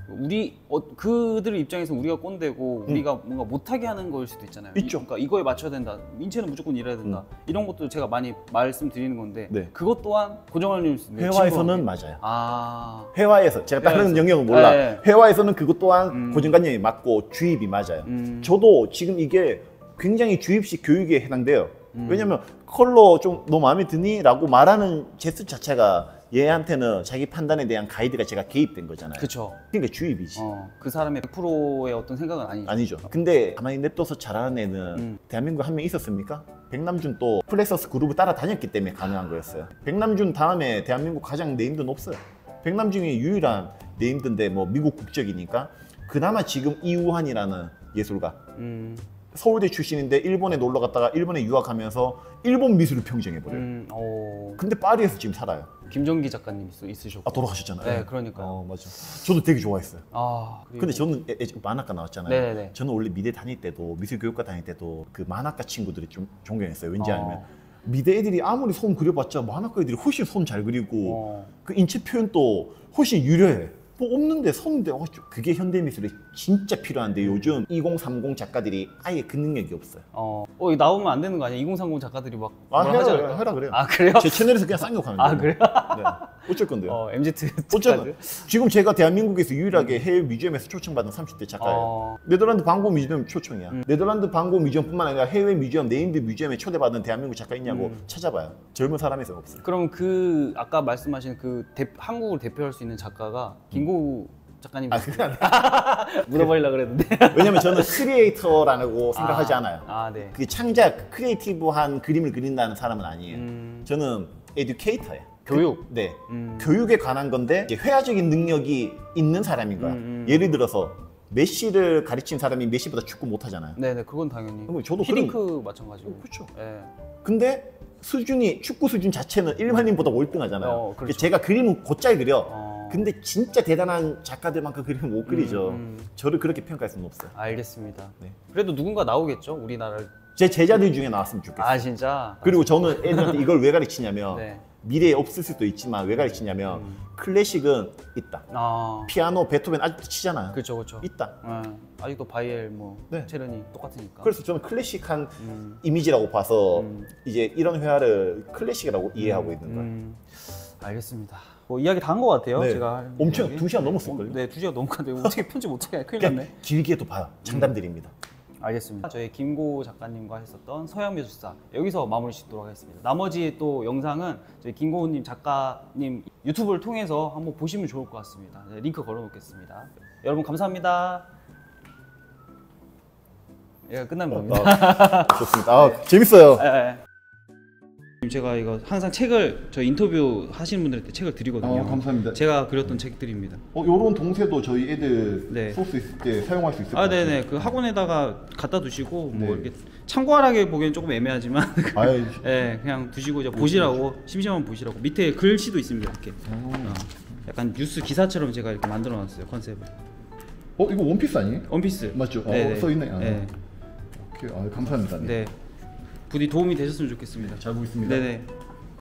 우리 어, 그들 입장에서 우리가 꼰대고 우리가 뭔가 못하게 하는 거일 수도 있잖아요. 음. 있죠. 이, 그러니까 이거에 맞춰야 된다. 인체는 무조건 이래야 된다. 이런 것도 제가 많이 말씀드리는 건데 네. 그것 또한 고정관념일 수 있는 회화에서는 맞아요. 아, 회화에서 제가 다른 회화에서. 영역은 몰라. 네. 회화에서는 그것 또한 음. 고정관념이 맞고 주입이 맞아요. 음. 저도 지금 이게 굉장히 주입식 교육에 해당돼요. 음. 왜냐면 컬러 좀 너 마음에 드니? 라고 말하는 제스 자체가 얘한테는 자기 판단에 대한 가이드가 제가 개입된 거잖아요. 그쵸. 그러니까 주입이지. 어, 그 사람의 백 퍼센트의 어떤 생각은 아니죠. 아니죠. 근데 가만히 냅둬서 잘하는 애는 음. 대한민국에 한 명 있었습니까? 백남준 또 플렉서스 그룹을 따라다녔기 때문에 가능한 거였어요. 백남준 다음에 대한민국 가장 네임드는 없어요. 백남준이 유일한 네임드인데 뭐 미국 국적이니까 그나마 지금 이우환이라는 예술가 음, 서울대 출신인데 일본에 놀러 갔다가 일본에 유학하면서 일본 미술을 평정해버려요. 음, 어, 근데 파리에서 지금 살아요. 김정기 작가님 있, 있으셨고. 아 돌아가셨잖아요. 네, 그러니까요. 어 맞아. 저도 되게 좋아했어요. 아, 그리고- 근데 저는 애- 애- 만화과 나왔잖아요. 네네네. 저는 원래 미대 다닐 때도 미술교육과 다닐 때도 그 만화과 친구들이 좀 존경했어요. 왠지 어. 아니면 미대 애들이 아무리 손 그려봤자 만화과 애들이 훨씬 손 잘 그리고 어. 그 인체 표현도 훨씬 유려해. 뭐 없는데 섰는데 어, 그게 현대미술에 진짜 필요한데 요즘 이공삼공 작가들이 아예 그 능력이 없어요. 어, 어, 이거 나오면 안 되는 거 아니야? 이공삼공 작가들이 막 아 뭐라 해라, 하지 그래요. 않을까? 해라 그래요. 아, 그래요? 제 채널에서 그냥 쌍욕하는 아, 거예요. 그래요? 네. 어쩔 건데요. 어, 엠지 어쨌든 작가들. 지금 제가 대한민국에서 유일하게 해외 뮤지엄에서 초청받은 삼십 대 작가예요. 어. 네덜란드 방고 뮤지엄 초청이야. 음. 네덜란드 방고 뮤지엄뿐만 아니라 해외 뮤지엄, 네임드 뮤지엄에 초대받은 대한민국 작가 있냐고 음. 찾아봐요. 젊은 사람에서 없어요. 그럼 그 아까 말씀하신 그 대, 한국을 대표할 수 있는 작가가 김고 작가님 아 그게 아니라 물어보려고 그랬는데. 왜냐면 저는 크리에이터라고 생각하지 아, 않아요. 아, 네. 그 창작, 크리에이티브한 그림을 그린다는 사람은 아니에요. 음, 저는 에듀케이터예요. 교육. 네. 음. 교육에 관한 건데 이제 회화적인 능력이 있는 사람인 거야. 음, 음. 예를 들어서 메시를 가르친 사람이 메시보다 축구 못하잖아요. 네네, 그건 당연히. 그럼 저도 히딩크 마찬가지고. 그렇죠. 예. 근데 수준이 축구 수준 자체는 일반인보다 월등하잖아요. 어, 그렇죠. 제가 그림은 곧잘 그려. 어. 근데 진짜 대단한 작가들만큼 그림을 못 그리죠. 음, 음. 저를 그렇게 평가할 수는 없어요. 알겠습니다. 네. 그래도 누군가 나오겠죠, 우리나라를. 제 제자들 중에 나왔으면 좋겠어요. 아, 진짜. 그리고 저는 애들한테 이걸 왜 가르치냐면 네. 미래에 없을 수도 있지만 왜 가르치냐면 음. 클래식은 있다. 아, 피아노, 베토벤 아직도 치잖아요. 그렇죠, 그렇죠. 있다. 예. 아직도 바이엘 뭐 네. 체르니 똑같으니까. 그래서 저는 클래식한 음. 이미지라고 봐서 음. 이제 이런 회화를 클래식이라고 이해하고 있는 거예요. 음, 알겠습니다. 뭐 이야기 다 한 것 같아요. 네. 제가 할 엄청 이야기. 두 시간 넘었을걸요? 네, 두 시간 넘었는데 어떻게 편집 못하게 큰일 그냥 났네. 길게도 봐요. 장담드립니다. 알겠습니다. 저희 김고 작가님과 했었던 서양미술사 여기서 마무리 짓도록 하겠습니다. 나머지 또 영상은 저희 김고우님 작가님 유튜브를 통해서 한번 보시면 좋을 것 같습니다. 네, 링크 걸어놓겠습니다. 여러분 감사합니다. 얘가 끝나면 겁니다. 아, 좋습니다. 아, 재밌어요. 예, 예. 제가 이거 항상 책을 저 인터뷰 하시는 분들한테 책을 드리거든요. 어, 감사합니다. 제가 그렸던 책들입니다. 어, 요런 동세도 저희 애들 네. 소스 있을 때 사용할 수 있을 것 아, 같아요. 네네. 그 학원에다가 갖다 두시고 뭐 네. 이렇게 참고하라게 보기엔 조금 애매하지만, 아이, 네, 그냥 두시고 이제 보시라고 심심하면 보시라고. 밑에 글씨도 있습니다. 이렇게. 어. 어, 약간 뉴스 기사처럼 제가 이렇게 만들어놨어요 컨셉을. 어, 이거 원피스 아니에요? 원피스. 맞죠? 어, 네네. 써있네. 아. 네. 오케이, 아, 감사합니다. 네. 네. 부디 도움이 되셨으면 좋겠습니다. 잘 보겠습니다. 네네.